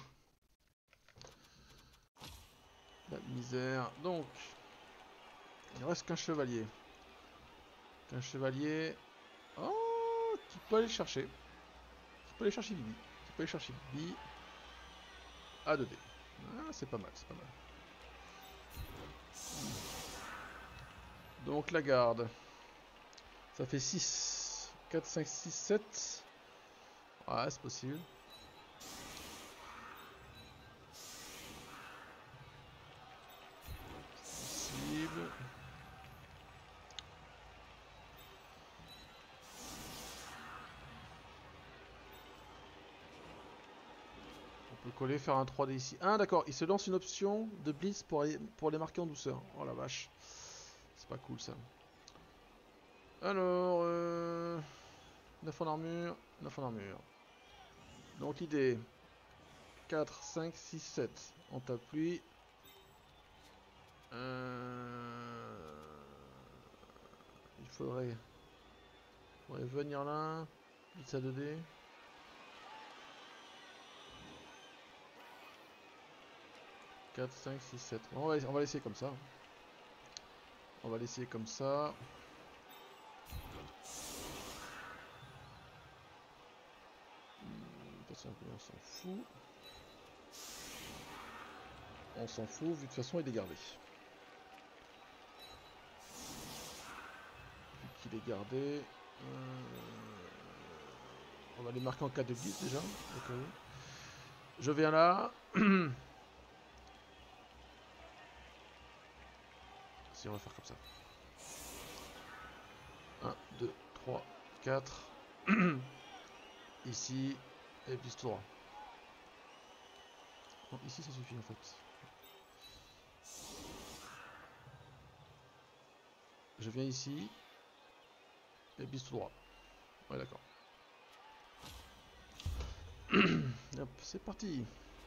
S2: La misère. Donc. Il ne reste qu'un chevalier. Qu'un chevalier. Oh, tu peux aller chercher. Tu peux aller chercher Bibi. Tu peux aller chercher Bibi. À deux D. Ah, c'est pas mal, c'est pas mal. Donc la garde. Ça fait six. quatre, cinq, six, sept. Ouais, c'est possible. C'est possible. On peut coller, faire un trois D ici. Ah d'accord, il se lance une option de blitz pour les, pour les marquer en douceur. Oh la vache. C'est pas cool ça. Alors, euh, neuf en armure, neuf en armure. Donc l'idée, quatre, cinq, six, sept. On tape lui. Euh, il faudrait, faudrait venir là. Blitz à deux D. quatre, cinq, six, sept. On va, on va l'essayer comme ça. On va l'essayer comme ça. Hmm, on s'en fout. On s'en fout, vu de toute façon il est gardé. Vu qu'il est gardé. Euh, on va les marquer en cas de glitch déjà. Okay. Je viens là. Si on va faire comme ça. un, deux, trois, quatre. Ici. Et puis tout droit. Non, ici ça suffit en fait. Je viens ici. Et bis tout droit. Ouais d'accord. Hop, c'est parti.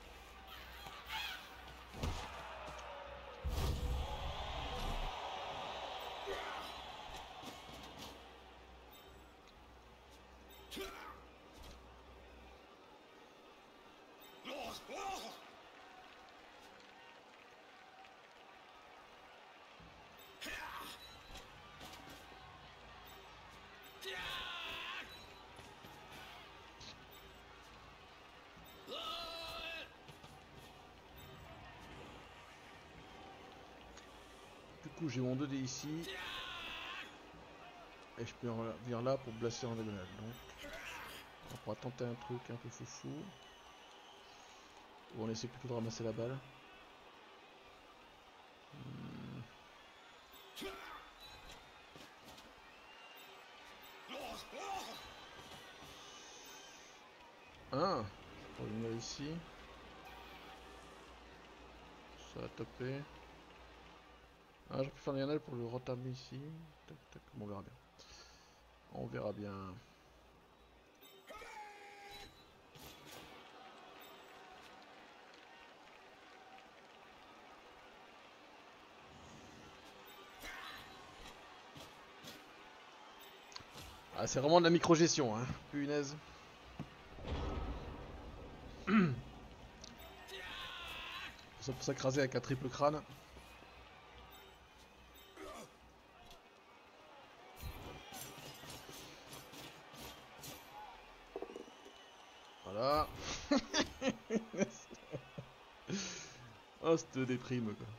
S2: Du coup j'ai mon deux D ici. Et je peux venir là pour blaster en diagonale. Donc on pourra tenter un truc un peu foufou. Ou on essaie plutôt de ramasser la balle. Hmm. Ah, pour venir ici. Ça va taper. Ah, j'aurais pu faire une diagonale pour le retamer ici. Tac, tac, bon, on verra bien. On verra bien. Ah, c'est vraiment de la micro-gestion, hein. Punaise. Ça pour s'écraser avec un triple crâne. Voilà. Oh, cette déprime quoi.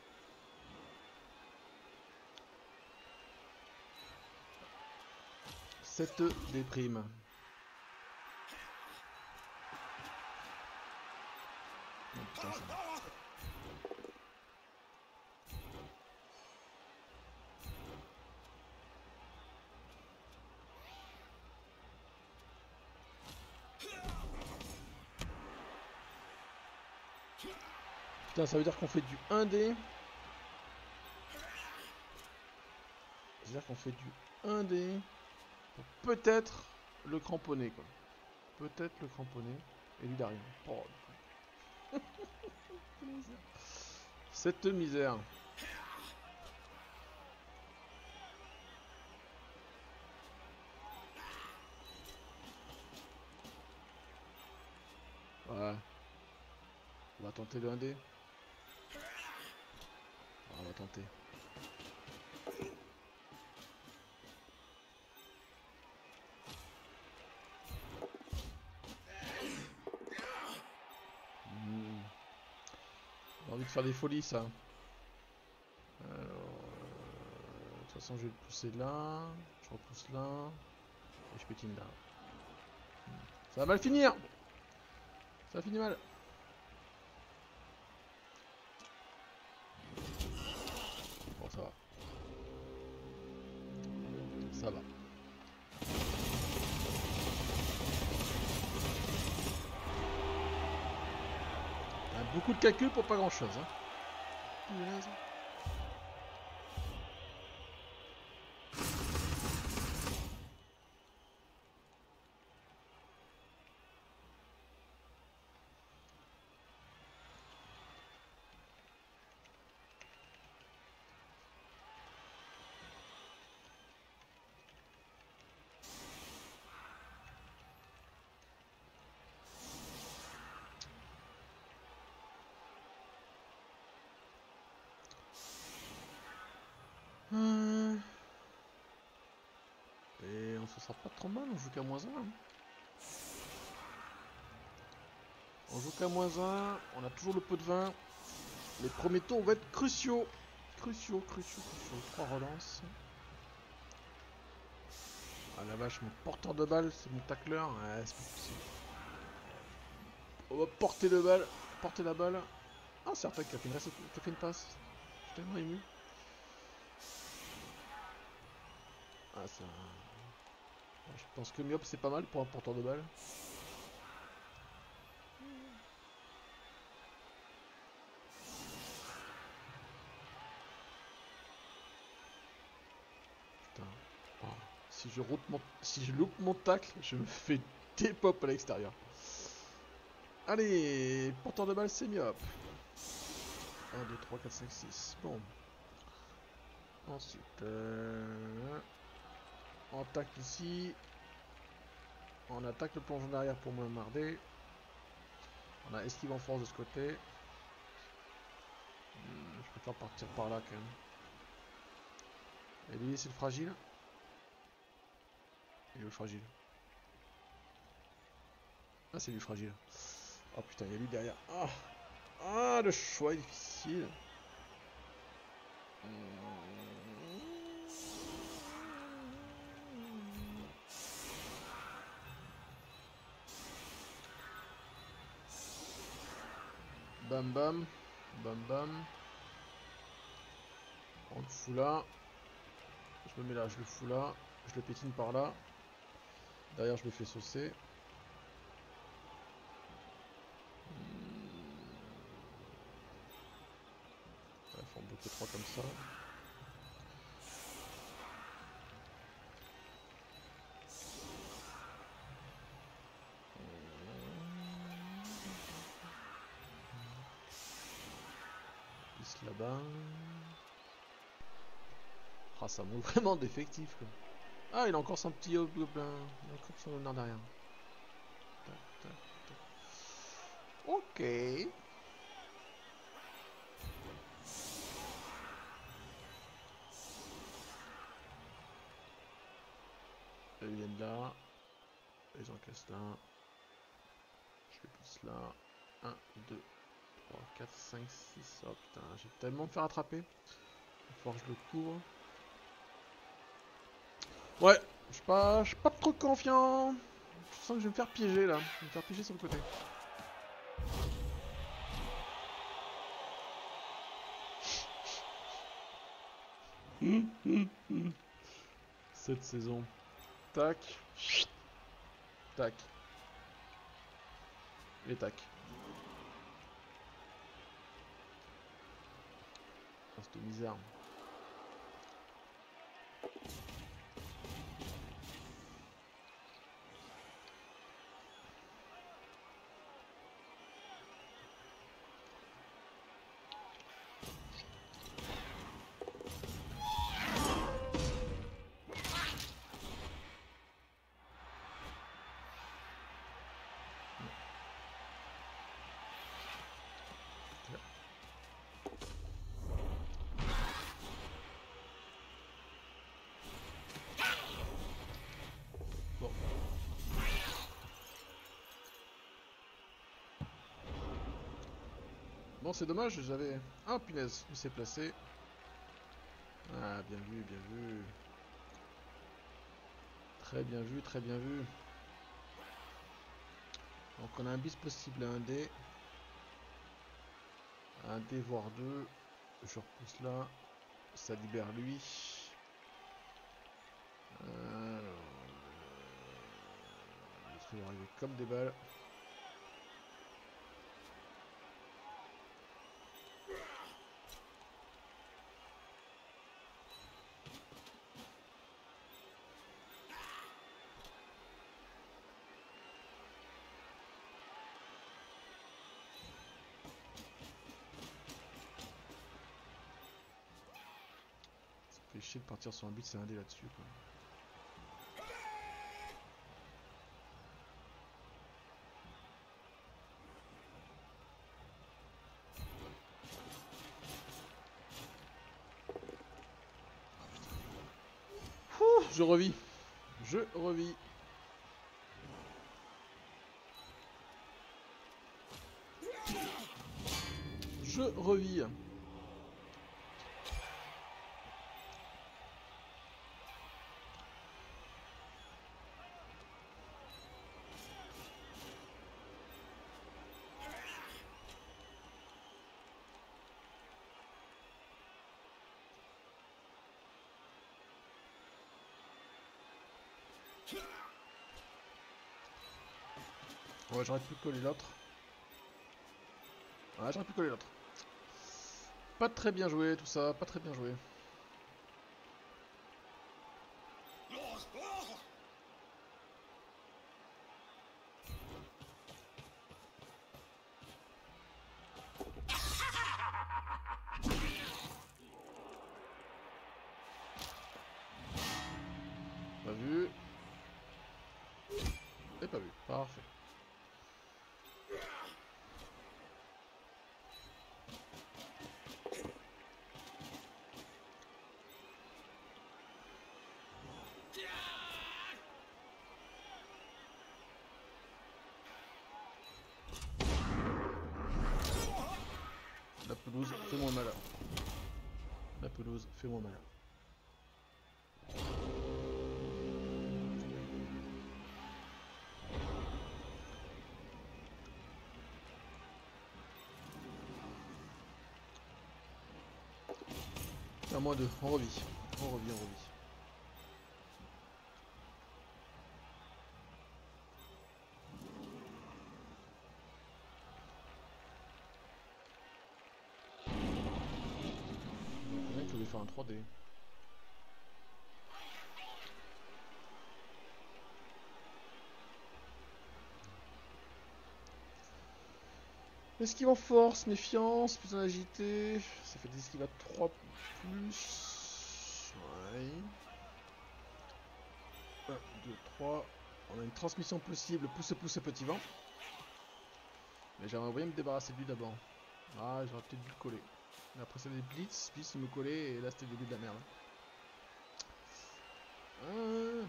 S2: Cette déprime. Oh, putain, ça... Putain, ça veut dire qu'on fait du un D. Ça veut dire qu'on fait du un D. Pour peut-être le cramponner quoi. Peut-être le cramponner. Et lui derrière. Oh. Cette misère. Ouais. On va tenter le un D. On va tenter. Mmh. J'ai envie de faire des folies ça. Alors, euh, de toute façon, je vais le pousser là. Je repousse là. Et je pétine là. Ça va mal finir. Ça finit mal. Bon, ça va. Ça va. Il y a beaucoup de calculs pour pas grand chose. Hein. Punaise. Hum. Et on se sent pas trop mal, on joue qu'à moins un. Hein. On joue qu'à moins un, on a toujours le pot de vin. Les premiers tours vont être cruciaux. Cruciaux, cruciaux, cruciaux. Trois relances. Ah la vache, mon porteur de balle, c'est mon tacleur. Ouais, c'est pas possible. On va porter le balle. Porter la balle. Ah, c'est Artak qui a fait une, qui a fait une passe. Je suis tellement ému. Ah, c'est un... Je pense que Myop c'est pas mal pour un porteur de balle. Putain. Oh. Si je loupe mon... si je loupe mon tacle, je me fais des pop à l'extérieur. Allez, porteur de balle c'est Myop. un, deux, trois, quatre, cinq, six. Bon. Ensuite, euh... on attaque ici. On attaque le plongeon derrière pour me marder. On a esquive en force de ce côté. Hmm, je préfère partir par là quand même. Et lui c'est le fragile. Il est où le fragile? Ah c'est lui le fragile. Oh putain il y a lui derrière. Ah, ah le choix est difficile. Bam bam. Bam bam. On le fout là. Je me mets là, je le fous là. Je le pétine par là. Derrière je le fais saucer. Il faut en bloquer trois comme ça. Pisse là-bas. Ah ça manque vraiment d'effectifs quoi. Ah il a encore son petit gobelin. Il a encore son honneur derrière. Tac, tac, tac. Ok. Ils viennent là. Ils encaissent là. Je les pousse là. un, deux, trois, quatre, cinq, six. Oh putain, j'ai tellement me faire attraper. Il faut que je le couvre. Ouais, je suis pas, je suis pas trop confiant. Je sens que je vais me faire piéger là. Je vais me faire piéger sur le côté. Cette saison. Tac. Tac. Et tac. Oh, cette misère. Bon. Bon, c'est dommage, j'avais... Ah, punaise, il s'est placé. Ah, bien vu, bien vu. Très bien vu, très bien vu. Donc on a un bis possible à un dé. Un dé voire deux. Je repousse là. Ça libère lui. Alors, le truc va arriver comme des balles. Ça fait chier de partir sur un bis et un dé là-dessus quoi. Ouh, je revis. Je revis. Je revis. Ouais, j'aurais pu coller l'autre. Ouais, j'aurais pu coller l'autre. Pas très bien joué tout ça, pas très bien joué. Pas vu. Et pas vu. Parfait. La pelouse fait moins mal. La pelouse fait moins mal. À moins deux. On revit. On revit, on revit. Donc, le mec voulait faire un trois D. Esquive en force, méfiance, plus en agité. Ça fait des esquives à trois plus. Ouais. un, deux, trois. On a une transmission possible, pousse pousse petit vent. Mais j'aimerais bien me débarrasser de lui d'abord. Ah, j'aurais peut-être dû le coller. Mais après ça des blitz, blitz il me collait et là c'était le début de la merde. Ah,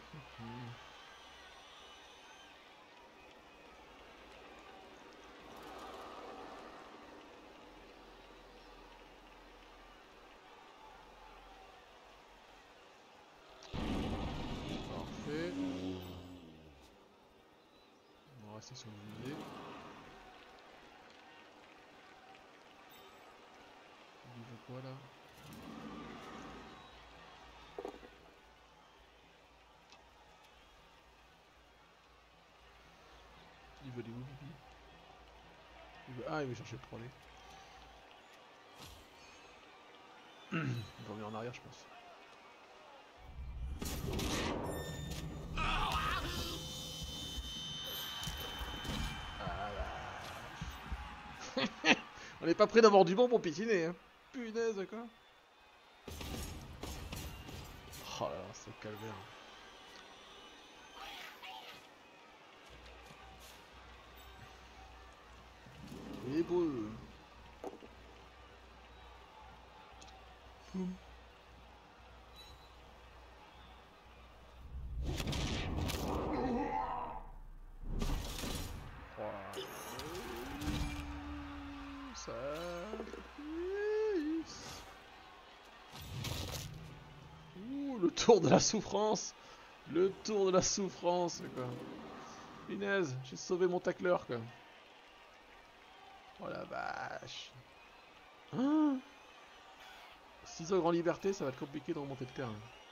S2: parfait. On va rester sur le visé. Il veut quoi là? Il veut des où Bibi? Il veut... Ah, il veut chercher le trois D. Il va revenir en arrière, je pense. Ah bah... On n'est pas prêt d'avoir du bon pour pitiner, hein. Punaise, quoi. Oh là là, c'est calvaire. Et beau. Poum. Ça... tour de la souffrance. Le tour de la souffrance, quoi. Punaise, j'ai sauvé mon tacleur, quoi. Oh la vache. Ah, six ogres en liberté, ça va être compliqué de remonter le terrain.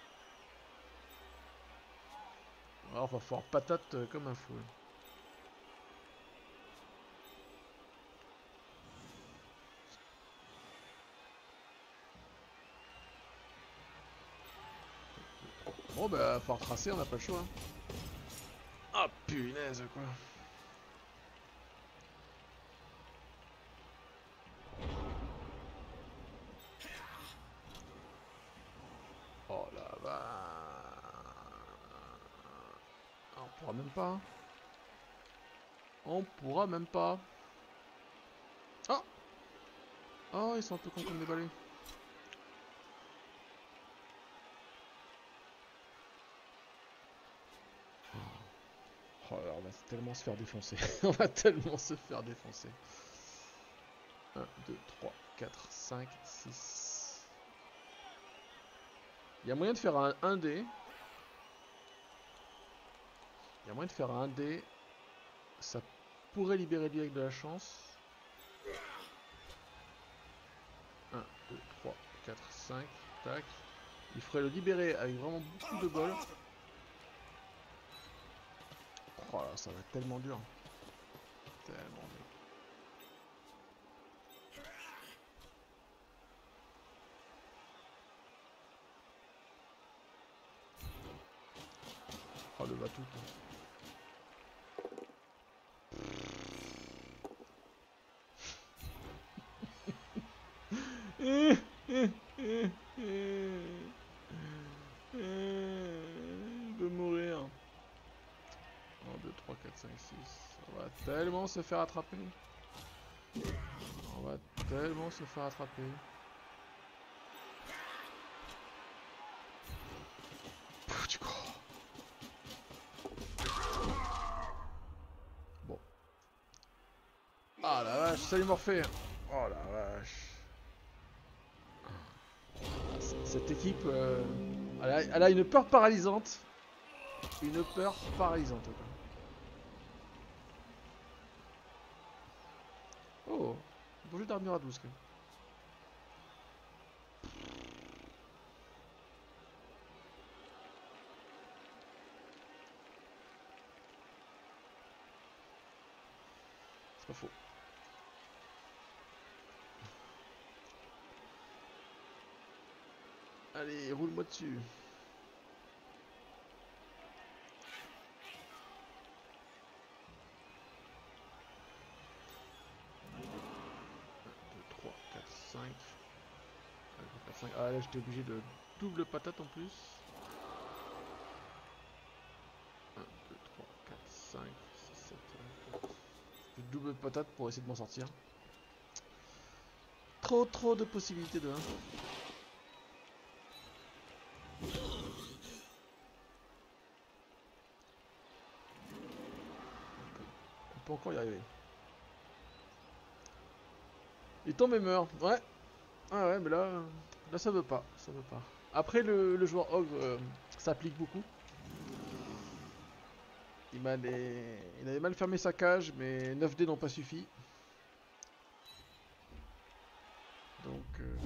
S2: Alors, va falloir patate euh, comme un fou. Hein. Bon bah, va falloir tracer, on n'a pas le choix. Hein. Ah punaise, quoi. Oh la vache. On pourra même pas. Hein. On pourra même pas. Ah. Oh, ils sont un peu contents de déballer. Oh là, on va tellement se faire défoncer. On va tellement se faire défoncer. un, deux, trois, quatre, cinq, six. Il y a moyen de faire un 1D. Il y a moyen de faire un 1D. Ça pourrait libérer lui avec de la chance. un, deux, trois, quatre, cinq. Tac. Il ferait le libérer avec vraiment beaucoup de bol. Oh là, ça va être tellement dur. Tellement dur. Oh le va tout. Je veux mourir. un, deux, trois, quatre, cinq, six. On va tellement se faire attraper. On va tellement se faire attraper. Pouf, du coup. Bon. Ah la vache, salut Morphée. Oh la vache. Cette équipe, euh, elle, a, elle a une peur paralysante. Une peur paralysante. Quoi. Oh, bon jeu d'armure à douze. Quoi. C'est pas faux. Allez, roule-moi dessus. un, deux, trois, quatre, cinq. Ah là j'étais obligé de double patate en plus. un, deux, trois, quatre, cinq, six, sept, huit. Double patate pour essayer de m'en sortir. Trop trop de possibilités de un. On peut encore y arriver. Il tombe et meurt. Ouais. Ah ouais, mais là, là ça veut pas. Ça veut pas. Après, le, le joueur Ogre euh, s'applique beaucoup. Il, m'a les... il avait mal fermé sa cage, mais neuf dés n'ont pas suffi. Donc... Euh...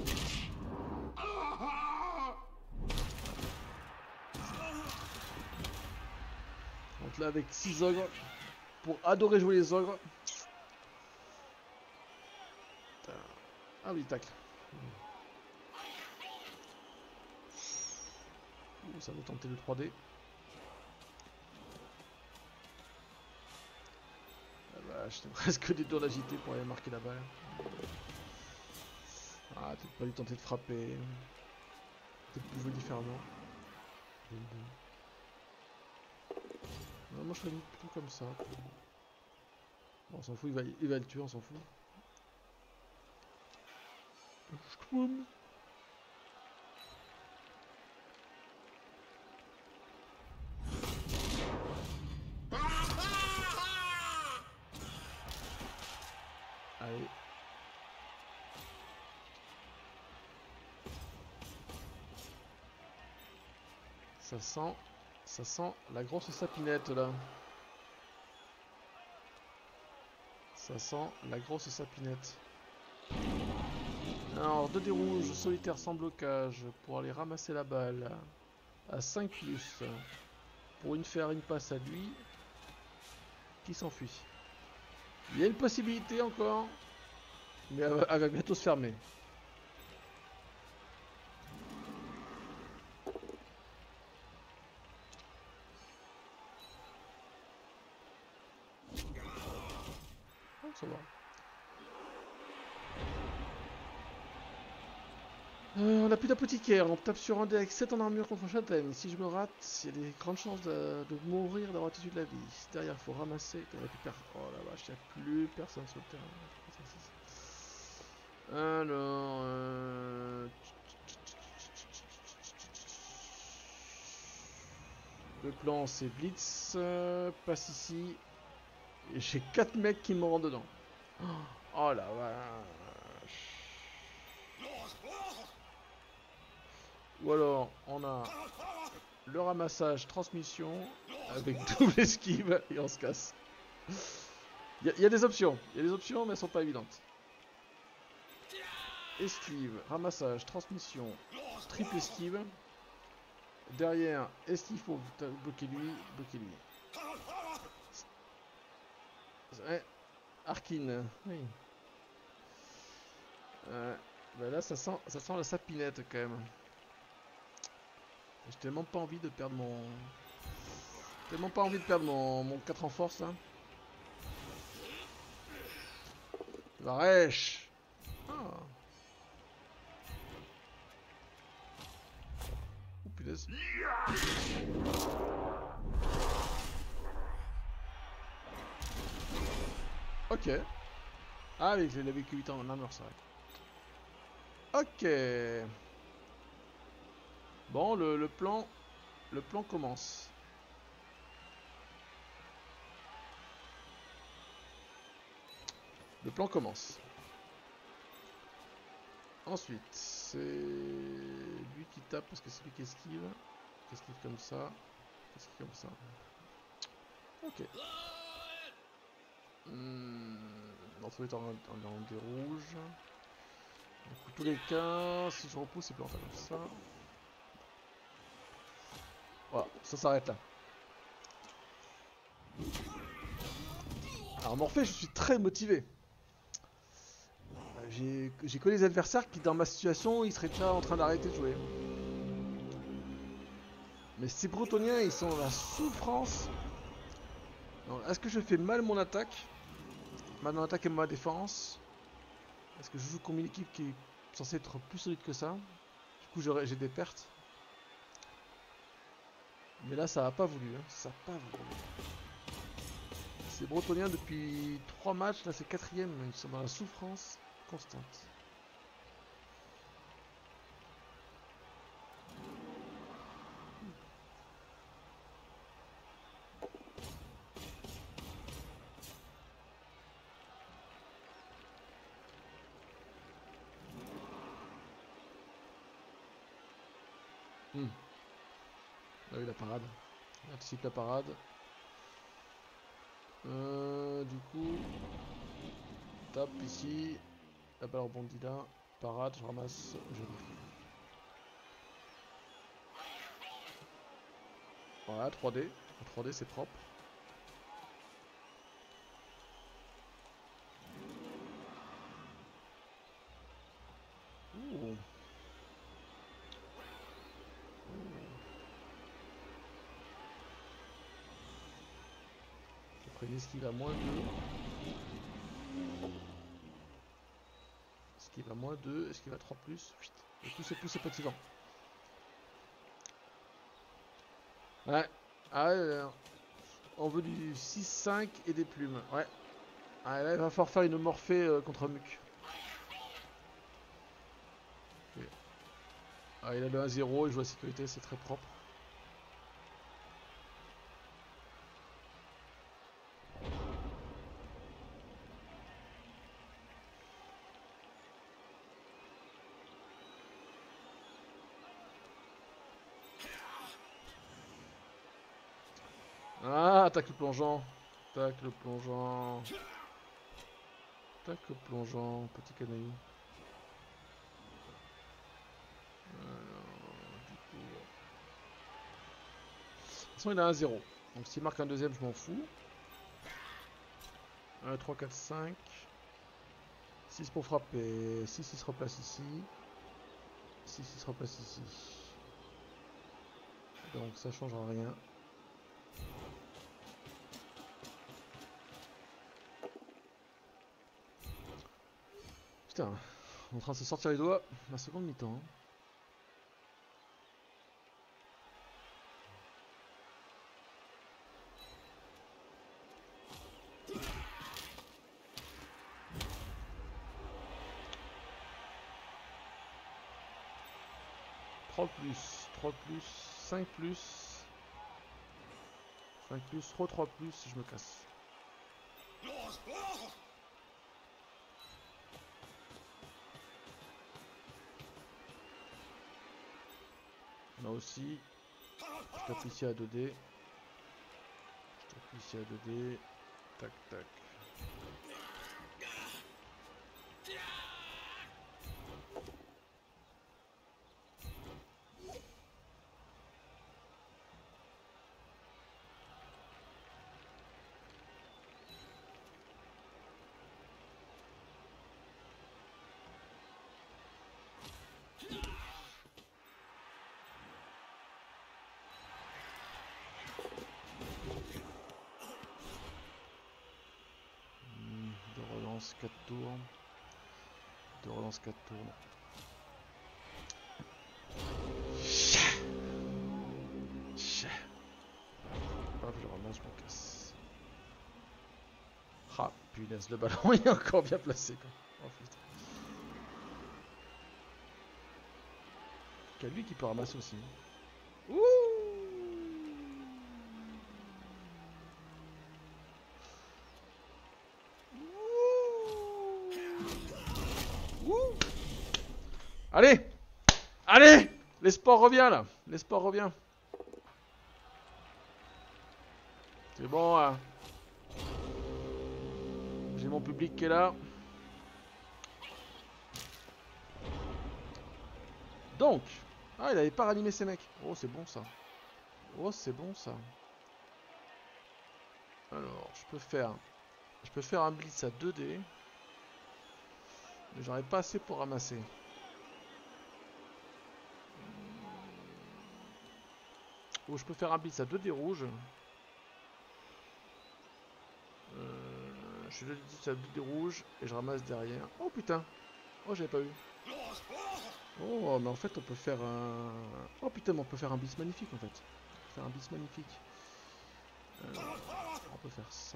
S2: Donc là, avec six ogres, pour adorer jouer les ogres. Ah oui, tacle. Ouh, ça va tenter le trois D. La vache, il reste que des tours d'agité pour aller marquer la balle. Ah, peut-être pas lui tenter de frapper. Peut-être plus jouer différemment. Non, moi je ferais plutôt comme ça. Bon, on s'en fout, il va, il va le tuer, on s'en fout. Shkwoum. Allez. Ça sent, ça sent la grosse sapinette là. Ça sent la grosse sapinette. Alors, deux dés rouges, solitaire sans blocage, pour aller ramasser la balle. À cinq plus. Pour une faire une passe à lui. Qui s'enfuit. Il y a une possibilité encore. Mais elle va, elle va bientôt se fermer. Oh, ça va. Euh, on n'a plus d'apothicaire, on tape sur un dé avec sept en armure contre châtaigne. Si je me rate, il y a des grandes chances de, de mourir d'avoir tué de la vie. Derrière, il faut ramasser. Il y a plus per... Oh la vache, il n'y a plus personne sur le terrain. Alors... Euh... Le plan, c'est Blitz. Euh, passe ici. Et j'ai quatre mecs qui me rentrent dedans. Oh la vache. Ou alors, on a le ramassage, transmission, avec double esquive, et on se casse. Il y, y, a des options, il y a des options, mais elles sont pas évidentes. Esquive, ramassage, transmission, triple esquive. Derrière, est-ce qu'il faut bloquer lui, bloquer lui. Ouais, Arkin, oui. Euh, bah là, ça sent, ça sent la sapinette quand même. J'ai tellement pas envie de perdre mon... Tellement pas envie de perdre mon, mon quatre en force là. Varèche. Ah. Oh punaise. Ok. Ah oui, il avait que huit ans en armure, c'est vrai. Ok. Bon, le, le plan... Le plan commence. Le plan commence. Ensuite, c'est lui qui tape parce que c'est lui qui esquive. Qui esquive comme ça. Qui esquive comme ça. Ok. Hmm. Dans tous les temps, on est en des rouges. Donc, tous les cas, si je repousse, c'est plus rentable comme ça. Voilà, ça s'arrête là. Alors Morphée, je suis très motivé. J'ai connu des adversaires qui, dans ma situation, ils seraient déjà en train d'arrêter de jouer. Mais ces Bretoniens, ils sont dans la souffrance. Est-ce que je fais mal mon attaque? Mal mon attaque et ma défense? Est-ce que je joue contre une équipe qui est censée être plus solide que ça? Du coup, j'ai des pertes. Mais là, ça n'a pas voulu. Hein. Ça n'a pas voulu. Ces Bretoniens, depuis trois matchs, là c'est quatrième, ils sont dans la souffrance constante. Hmm. Ah oui, la parade. On anticipe la parade. Euh, du coup, tape ici. La balle rebondit là. Parade, je ramasse. Je Voilà, trois D. En trois D, c'est propre. Ouh. Après une esquive à moins deux. Esquive à moins deux, esquive à trois plus. Et tout c'est plus c'est petit vent. Ouais. Ah ouais, euh, on veut du six cinq et des plumes. Ouais. Ah, là il va falloir faire une morphée euh, contre Muc. Okay. Ah, il a le un zéro, il joue à sécurité, c'est très propre. Ah, attaque le plongeant. Tac le plongeant. Tac le plongeant. Petit canaillou. Alors, du coup... De toute façon, il a un zéro. Donc s'il marque un deuxième, je m'en fous. un, trois, quatre, cinq. six pour frapper. six, il se replace ici. six, il se replace ici. Donc ça changera rien. Putain, on est en train de se sortir les doigts. La seconde mi-temps. trois plus, trois plus, cinq plus, cinq plus, trois, trois plus, je me casse. Là aussi, je tape ici à deux dés. Je tape ici à deux dés. Tac, tac. De relance quatre tours. De relance quatre tours. Hop, je relance, je me casse. Ah, punaise, le ballon est encore bien placé. Quoi. Oh putain. Il y a lui qui peut ramasser aussi. Ouh. Ouh. Allez. Allez. L'espoir revient là. L'espoir revient. C'est bon hein. J'ai mon public qui est là. Donc. Ah, il avait pas ranimé ces mecs. Oh, c'est bon ça. Oh, c'est bon ça. Alors, je peux faire... Je peux faire un blitz à deux dés. Mais j'aurais pas assez pour ramasser. Ou je peux faire un blitz à deux dés rouges. Euh, je fais le blitz à deux dés rouges et je ramasse derrière. Oh putain. Oh, j'avais pas vu. Oh, mais en fait, on peut faire un... Oh putain, mais on peut faire un blitz magnifique en fait. On peut faire un blitz magnifique. Euh, on peut faire ça.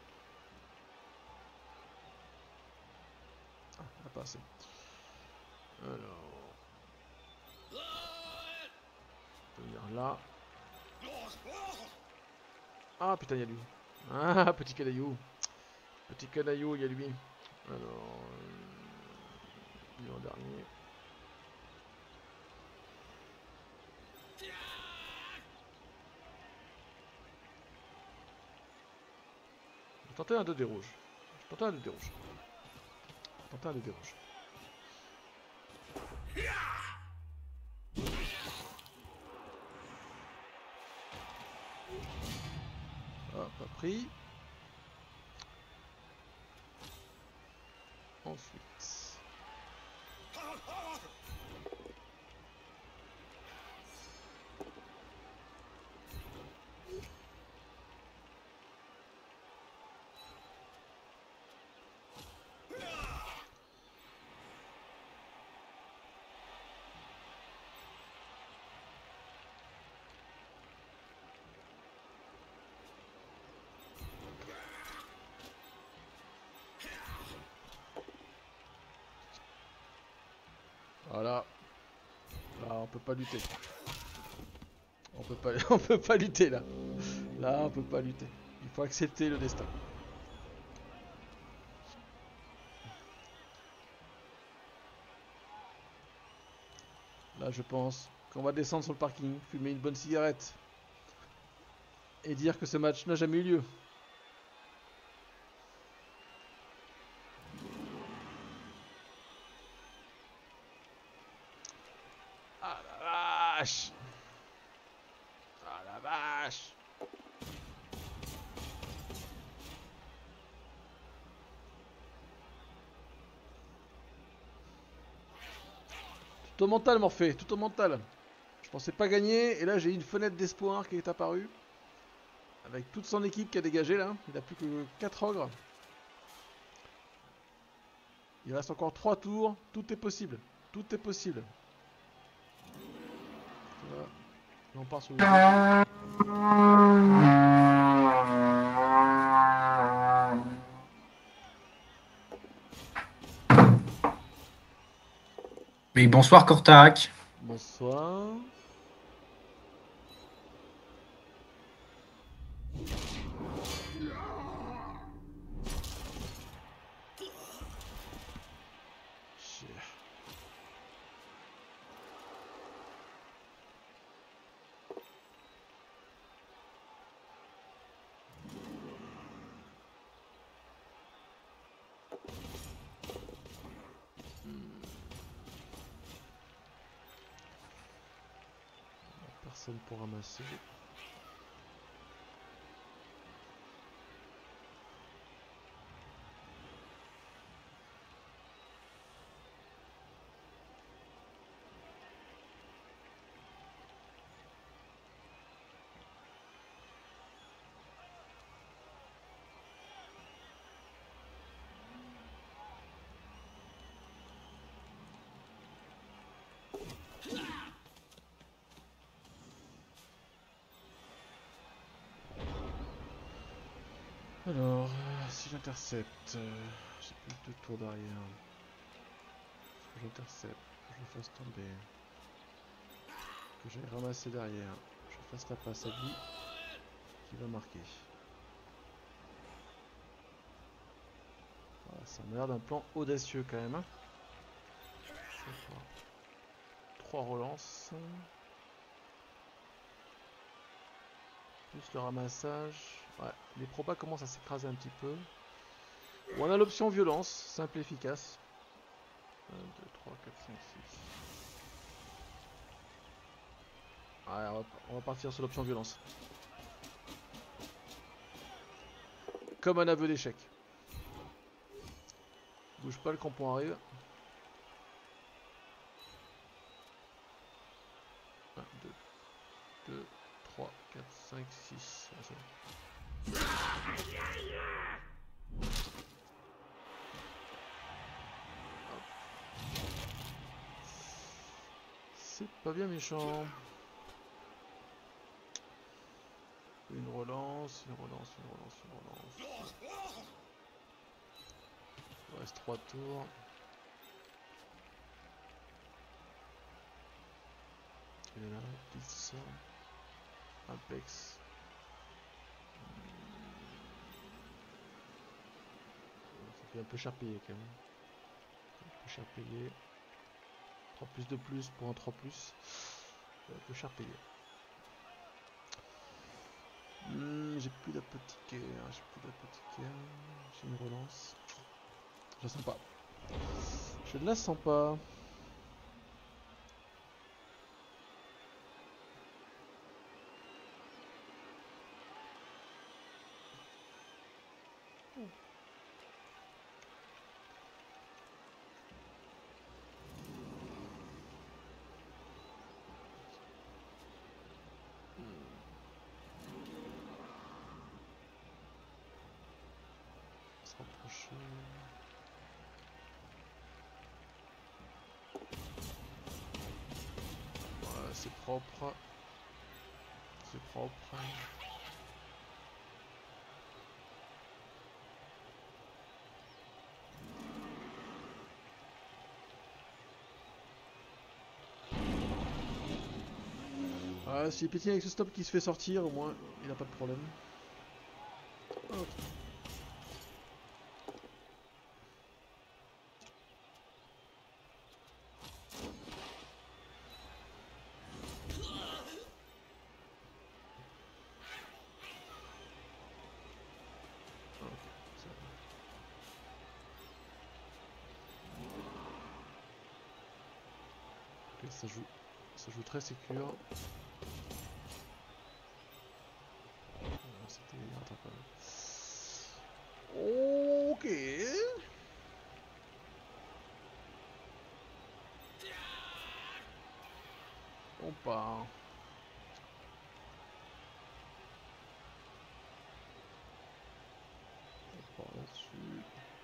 S2: Ah, on a pas assez. Alors... On peut venir là. Ah putain, il y a lui. Ah, petit canaillou. Petit canaillou, il y a lui. Alors... Euh, lui en dernier. Je vais tenter un deux dés rouge. Je vais tenter un deux dés rouge. Je vais tenter un deux dés rouge. Hop, pas pris. Ensuite. Voilà. Là, on peut pas lutter. On peut pas, on peut pas lutter là. Là, on peut pas lutter. Il faut accepter le destin. Là, je pense qu'on va descendre sur le parking, fumer une bonne cigarette. et dire que ce match n'a jamais eu lieu. Ah la vache! Ah la vache! Tout au mental, Morphée, tout au mental. Je pensais pas gagner, et là j'ai une fenêtre d'espoir qui est apparue. Avec toute son équipe qui a dégagé là. Il n'a plus que quatre ogres. Il reste encore trois tours. Tout est possible. Tout est possible. Voilà. On part sur le jeu.
S3: Oui, bonsoir Cortac.
S2: Bonsoir. Chier. Personne pour ramasser. Alors, euh, si j'intercepte, euh, j'ai plus de tours derrière. Faut que j'intercepte, que je le fasse tomber. Que j'aille ramasser derrière. Je fasse la passe à lui qui va marquer. Voilà, ça m'a l'air d'un plan audacieux quand même. Hein. Trois relances. Plus le ramassage. Ouais, les probas commencent à s'écraser un petit peu. Bon, on a l'option violence, simple et efficace. un, deux, trois, quatre, cinq, six. Ouais, on va, on va partir sur l'option violence. Comme un aveu d'échec. Bouge pas, le crampon arrive. un, deux, deux, trois, quatre, cinq, six. Ah, c'est bon. C'est pas bien méchant. Une relance, une relance, une relance, une relance. Il reste trois tours. Il est là, dix. Apex. Ça fait un peu cher payé quand même. Un peu cher payé. trois plus de plus pour un trois plus. Un peu cher payé. Mmh, j'ai plus d'apothicaire, j'ai plus d'apothicaire. J'ai une relance. Je la sens pas. Je ne la sens pas. Se rapprocher. Ouais, c'est propre. C'est propre. Ah, s'il pétille avec ce stop qui se fait sortir, au moins, il n'a pas de problème. Hop. Ça joue, ça joue très sécure. C'était rattrapable. Ok. On part. On part là-dessus.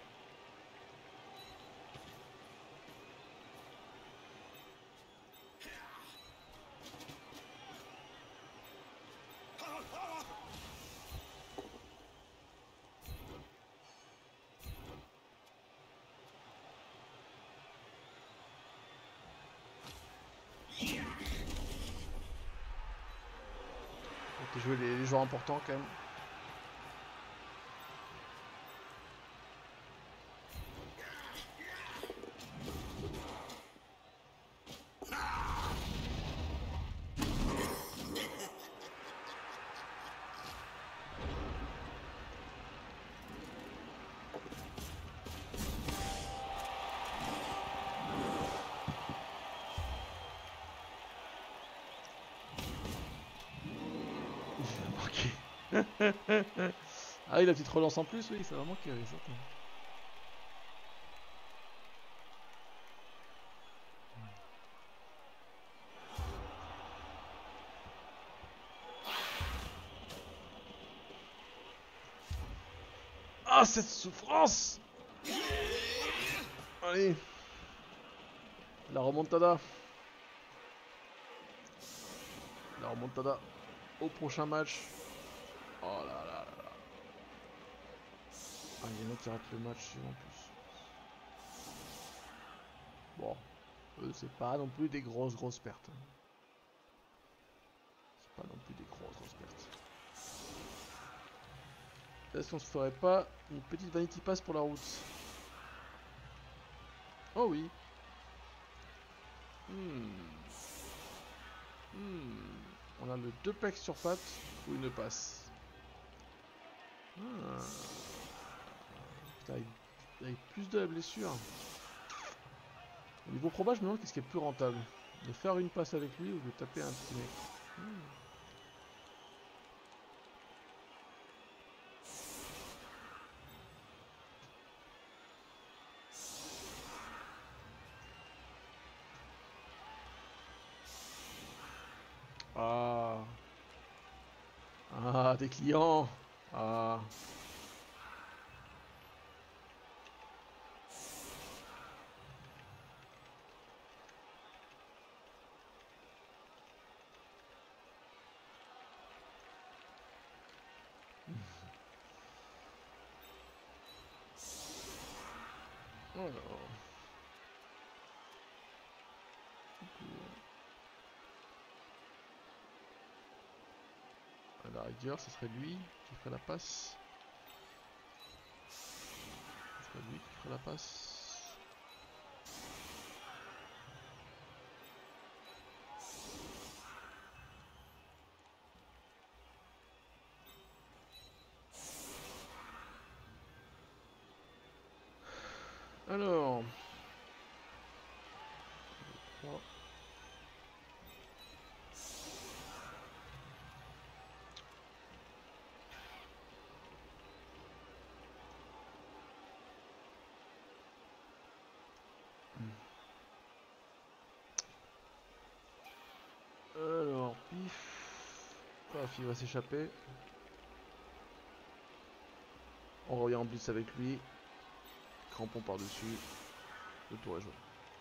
S2: On peut jouer les, les joueurs importants quand même. Ah oui, la petite relance en plus, oui, ça va manquer, oui, certain. Ah, cette souffrance! Allez. La remontada. La remontada au prochain match. Oh là là là là. Ah, il y en a qui ratent le match en plus. Bon, eux, c'est pas non plus des grosses grosses pertes. C'est pas non plus des grosses grosses pertes. Est-ce qu'on se ferait pas une petite vanity pass pour la route? Oh oui. Hmm. Hmm. On a le deux pecs sur patte ou une passe. Ah. Putain, avec, avec plus de la blessure. Au niveau proba, je me demande qu'est-ce qui est plus rentable. De faire une passe avec lui ou de taper un petit mec. Hmm. Ah. Ah, des clients. Ah. Alors. À la rigueur, ce serait lui qui ferait la passe. Ce serait lui qui ferait la passe. Alors. trois. Alors, pif. Paf, il va s'échapper. On revient en blitz avec lui. Crampon par-dessus. Le tour est joué.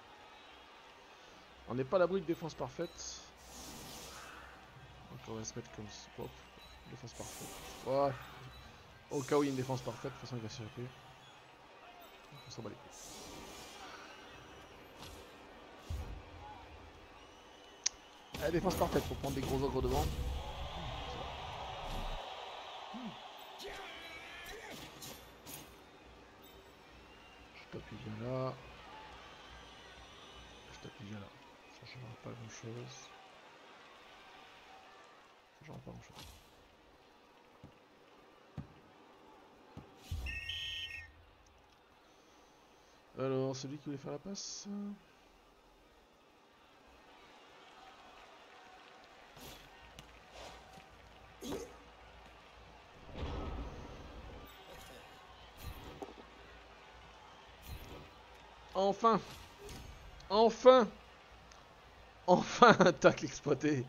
S2: On n'est pas à l'abri de défense parfaite. Donc on va se mettre comme ça. Hop. Défense parfaite. Ouais. Au cas où il y a une défense parfaite, de toute façon il va s'échapper. Donc on s'en bat les couilles. La défense parfaite pour prendre des gros ogres devant. Je t'appuie bien là. Je t'appuie bien là. Ça changera pas grand chose. Ça changera pas grand chose. Alors, celui qui voulait faire la passe. Enfin. Enfin. Enfin un tacle exploité.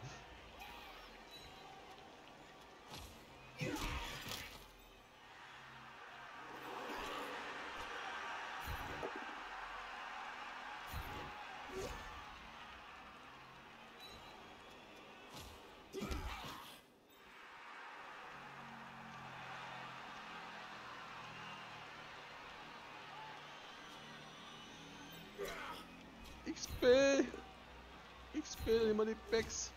S2: X P. X P, donnez-moi des pecs.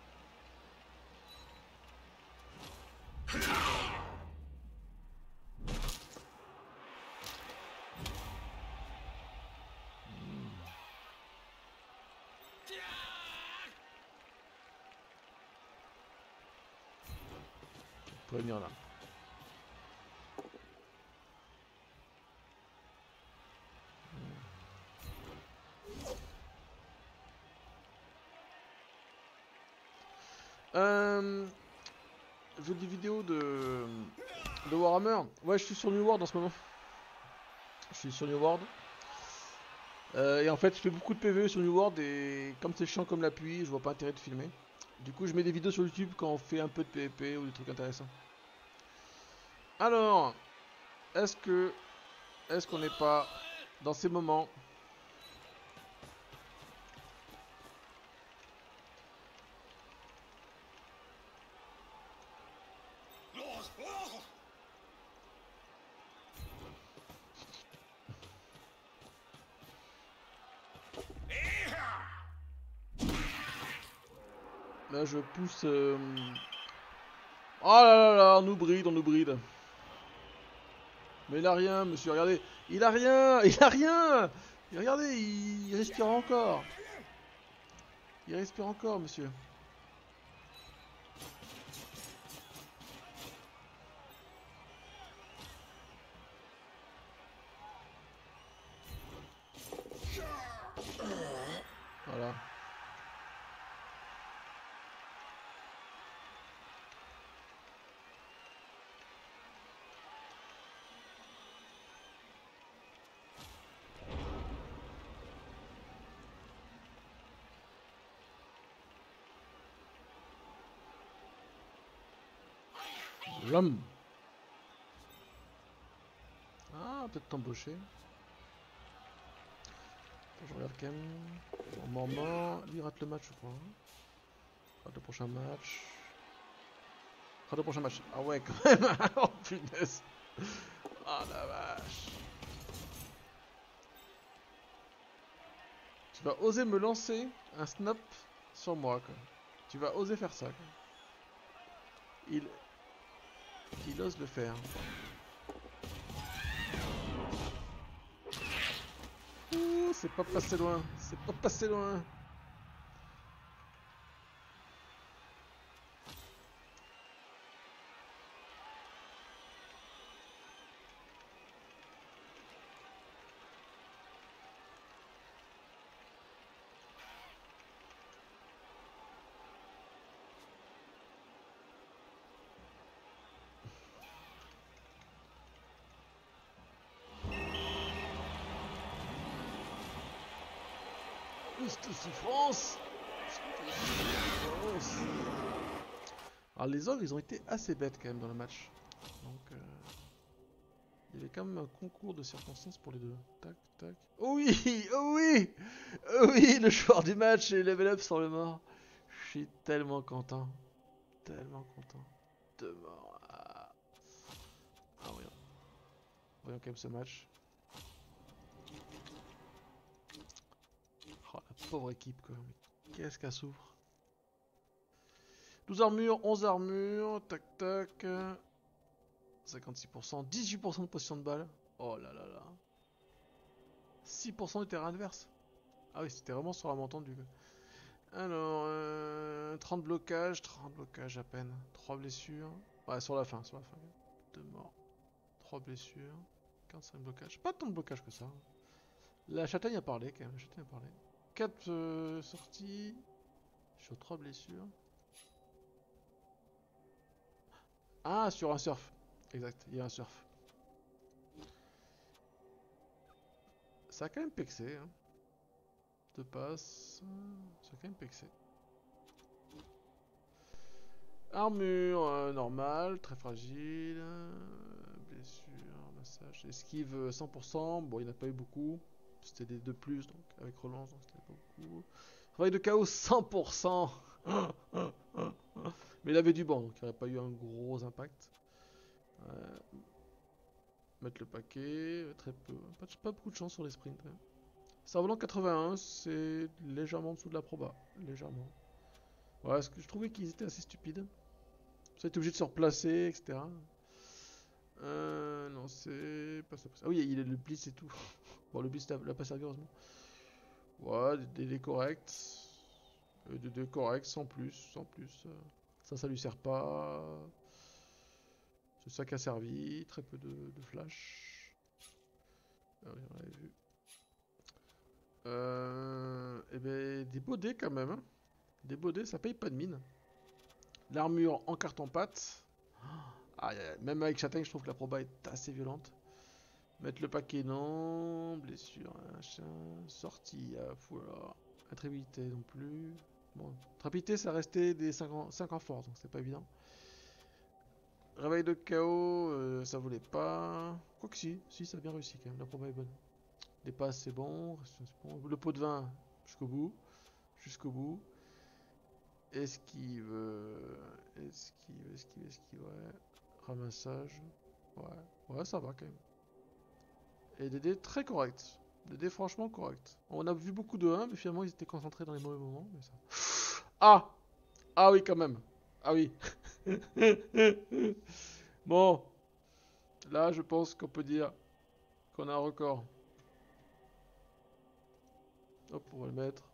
S2: On peut venir là. Euh, je veux des vidéos de, de Warhammer. Ouais, je suis sur New World en ce moment. Je suis sur New World. Euh, et en fait, je fais beaucoup de P V E sur New World et comme c'est chiant comme la pluie, je vois pas intérêt de filmer. Du coup, je mets des vidéos sur YouTube quand on fait un peu de P V P ou des trucs intéressants. Alors, est-ce que, est-ce qu'on n'est pas dans ces moments là, je pousse. Euh... Oh là là là, on nous bride, on nous bride. Mais il a rien, monsieur, regardez. Il a rien, il a rien. Et regardez, il, il respire encore. Il respire encore, monsieur. Voilà. L'homme. Ah, peut-être t'embaucher. Je regarde quand même. Bon, moment. Lui, il rate le match, je crois. Rate le prochain match. Rate le prochain match. Ah ouais, quand même. Oh punaise. Ah la vache. Tu vas oser me lancer un snap sur moi, quoi. Tu vas oser faire ça, quoi. Il... Il ose le faire. Ouh, c'est pas passé loin. C'est pas passé loin. Cette souffrance. Cette souffrance. Alors les ogres, ils ont été assez bêtes quand même dans le match. Donc euh, il y avait quand même un concours de circonstances pour les deux. Tac, tac. Oh oui, oh oui, oh oui, le joueur du match et level up sur le mort. Je suis tellement content, tellement content. Deux morts. Ah, ah voyons. Voyons quand même ce match. Oh la pauvre équipe quoi. Mais qu'est-ce qu'elle souffre. douze armures, onze armures, tac tac. cinquante-six pour cent, dix-huit pour cent de position de balle. Oh là là là. six pour cent du terrain adverse. Ah oui, c'était vraiment sur un montant du. Alors, euh, trente blocages, trente blocages à peine. trois blessures. Ouais, sur la fin, sur la fin. deux morts. trois blessures. quinze-cinq blocages. Pas tant de blocages que ça. La châtaigne a parlé quand même. La châtaigne a parlé. quatre euh, sorties. Sur trois blessures. Ah, sur un surf. Exact, il y a un surf. ça a quand même pexé. Hein. Deux passes. Ça a quand même pexé. Armure euh, normale, très fragile. euh, blessure, massage. Esquive euh, cent pour cent. Bon, il n'y en a pas eu beaucoup. C'était des deux plus, donc avec relance, donc c'était pas beaucoup. Travail de chaos cent pour cent. Mais il avait du banc, donc il n'y aurait pas eu un gros impact. Euh, mettre le paquet, euh, très peu. Pas, pas beaucoup de chance sur les sprints. Hein. Cerf-volant quatre-vingt-un, c'est légèrement en dessous de la proba. Légèrement. Ouais, parce que je trouvais qu'ils étaient assez stupides. Ça a été obligé de se replacer, et cetera. Euh, non, c'est pas ça. Ah oui, il a le blitz et tout. Bon, le blitz l'a pas servi, heureusement. Ouais, des dés corrects. Euh, des dés corrects, sans plus, sans plus. Ça, ça lui sert pas. C'est ça qui a servi. Très peu de, de flash. Ah oui, on l'avait vu. Euh, et ben, des beaux dés quand même. Hein. Des beaux dés, ça paye pas de mine. L'armure en carton-pâte. Ah, même avec Châtaigne, je trouve que la proba est assez violente. Mettre le paquet, non. Blessure, machin. Sortie, ah, fou alors. Intrépidité non plus. Bon, intrépidité, ça restait des cinq en, cinq en force, donc c'est pas évident. Réveil de chaos, euh, ça voulait pas. Quoique si, si, ça a bien réussi quand même, la proba est bonne. Les passes, c'est bon. bon. Le pot de vin, jusqu'au bout. Jusqu'au bout. Esquive. Esquive, esquive, esquive, ouais. Ramassage. Ouais, ouais, ça va quand même. Et des dés très corrects. Des dés franchement corrects. On a vu beaucoup de un, mais finalement ils étaient concentrés dans les mauvais moments. Mais ça... Ah Ah oui, quand même. Ah oui. Bon. Là, je pense qu'on peut dire qu'on a un record. Hop, on va le mettre.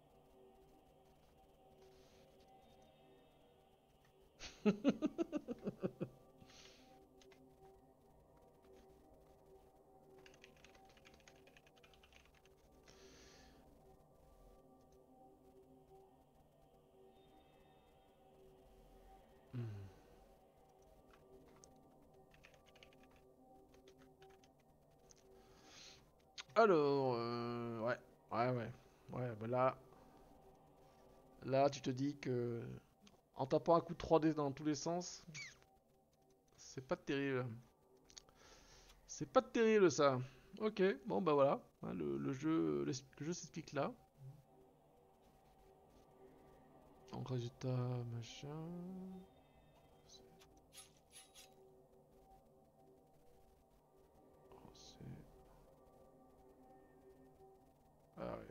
S2: Alors, euh, ouais, ouais, ouais, ouais, bah là, là, tu te dis que en tapant un coup de trois D dans tous les sens, c'est pas terrible. C'est pas terrible ça. Ok, bon bah voilà, hein, le, le jeu, le, le jeu s'explique là. Donc résultat, machin. Oh, c'est- ah ouais.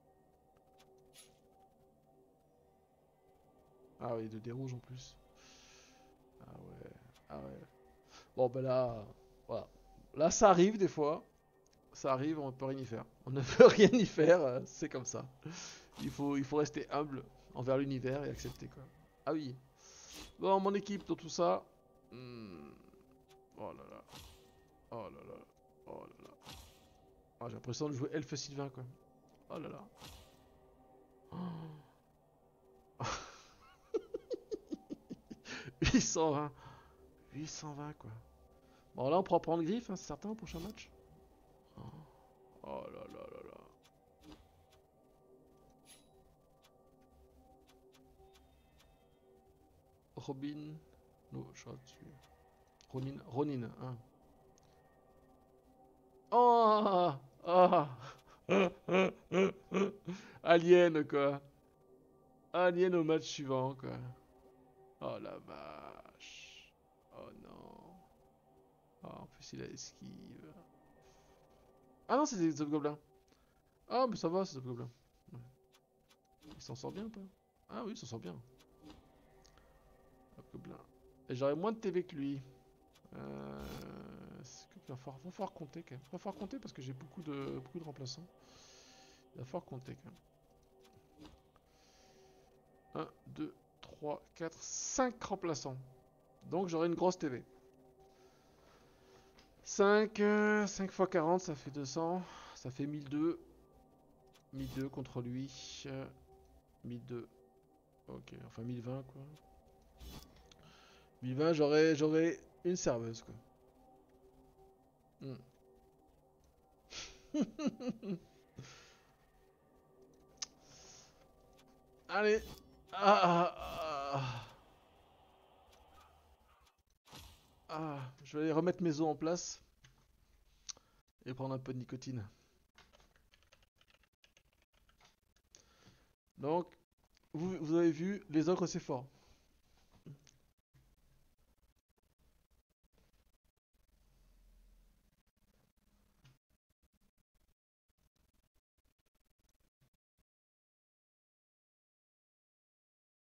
S2: Ah oui, de dés rouges en plus. Ah ouais, ah ouais. Bon bah là, voilà. Là ça arrive des fois. Ça arrive, on ne peut rien y faire. On ne peut rien y faire, euh, c'est comme ça. Il faut, il faut rester humble envers l'univers et accepter quoi. Ah oui. Bon, mon équipe dans tout ça. Hmm. Oh là là. Oh là là. Oh là là. Ah, j'ai l'impression de jouer Elfe Sylvain quoi. Oh là là. Oh. huit cent vingt. huit cent vingt quoi. Bon là on pourra prendre griffe, hein, c'est certain au prochain match. Oh. Oh là là là là. Robin. Non, je suis dessus. Ronin. Ronin, hein. Oh, ah. Alien quoi. Alien au match suivant quoi. Oh la vache. Oh non. Oh, en plus il a esquive. Ah non, c'est des hobgoblins. Ah mais ça va, c'est des hobgoblins. Ouais. Il s'en sort bien ou pas? Ah oui, il s'en sort bien. Hobgoblin. Et j'aurais moins de T V que lui. Euh... Il va falloir, va falloir compter quand même. Il va falloir compter parce que j'ai beaucoup de, beaucoup de remplaçants. Il va falloir compter quand même. un, deux, trois, quatre, cinq remplaçants. Donc j'aurai une grosse T V. cinq, euh, cinq fois quarante, ça fait deux cents. Ça fait mille deux. mille deux contre lui. Euh, mille deux. Ok, enfin mille vingt quoi. mille vingt, j'aurai, j'aurai une serveuse quoi. Hmm. Allez. Ah, ah, ah. Ah, je vais aller remettre mes os en place. Et prendre un peu de nicotine. Donc, vous, vous avez vu, les ogres c'est fort.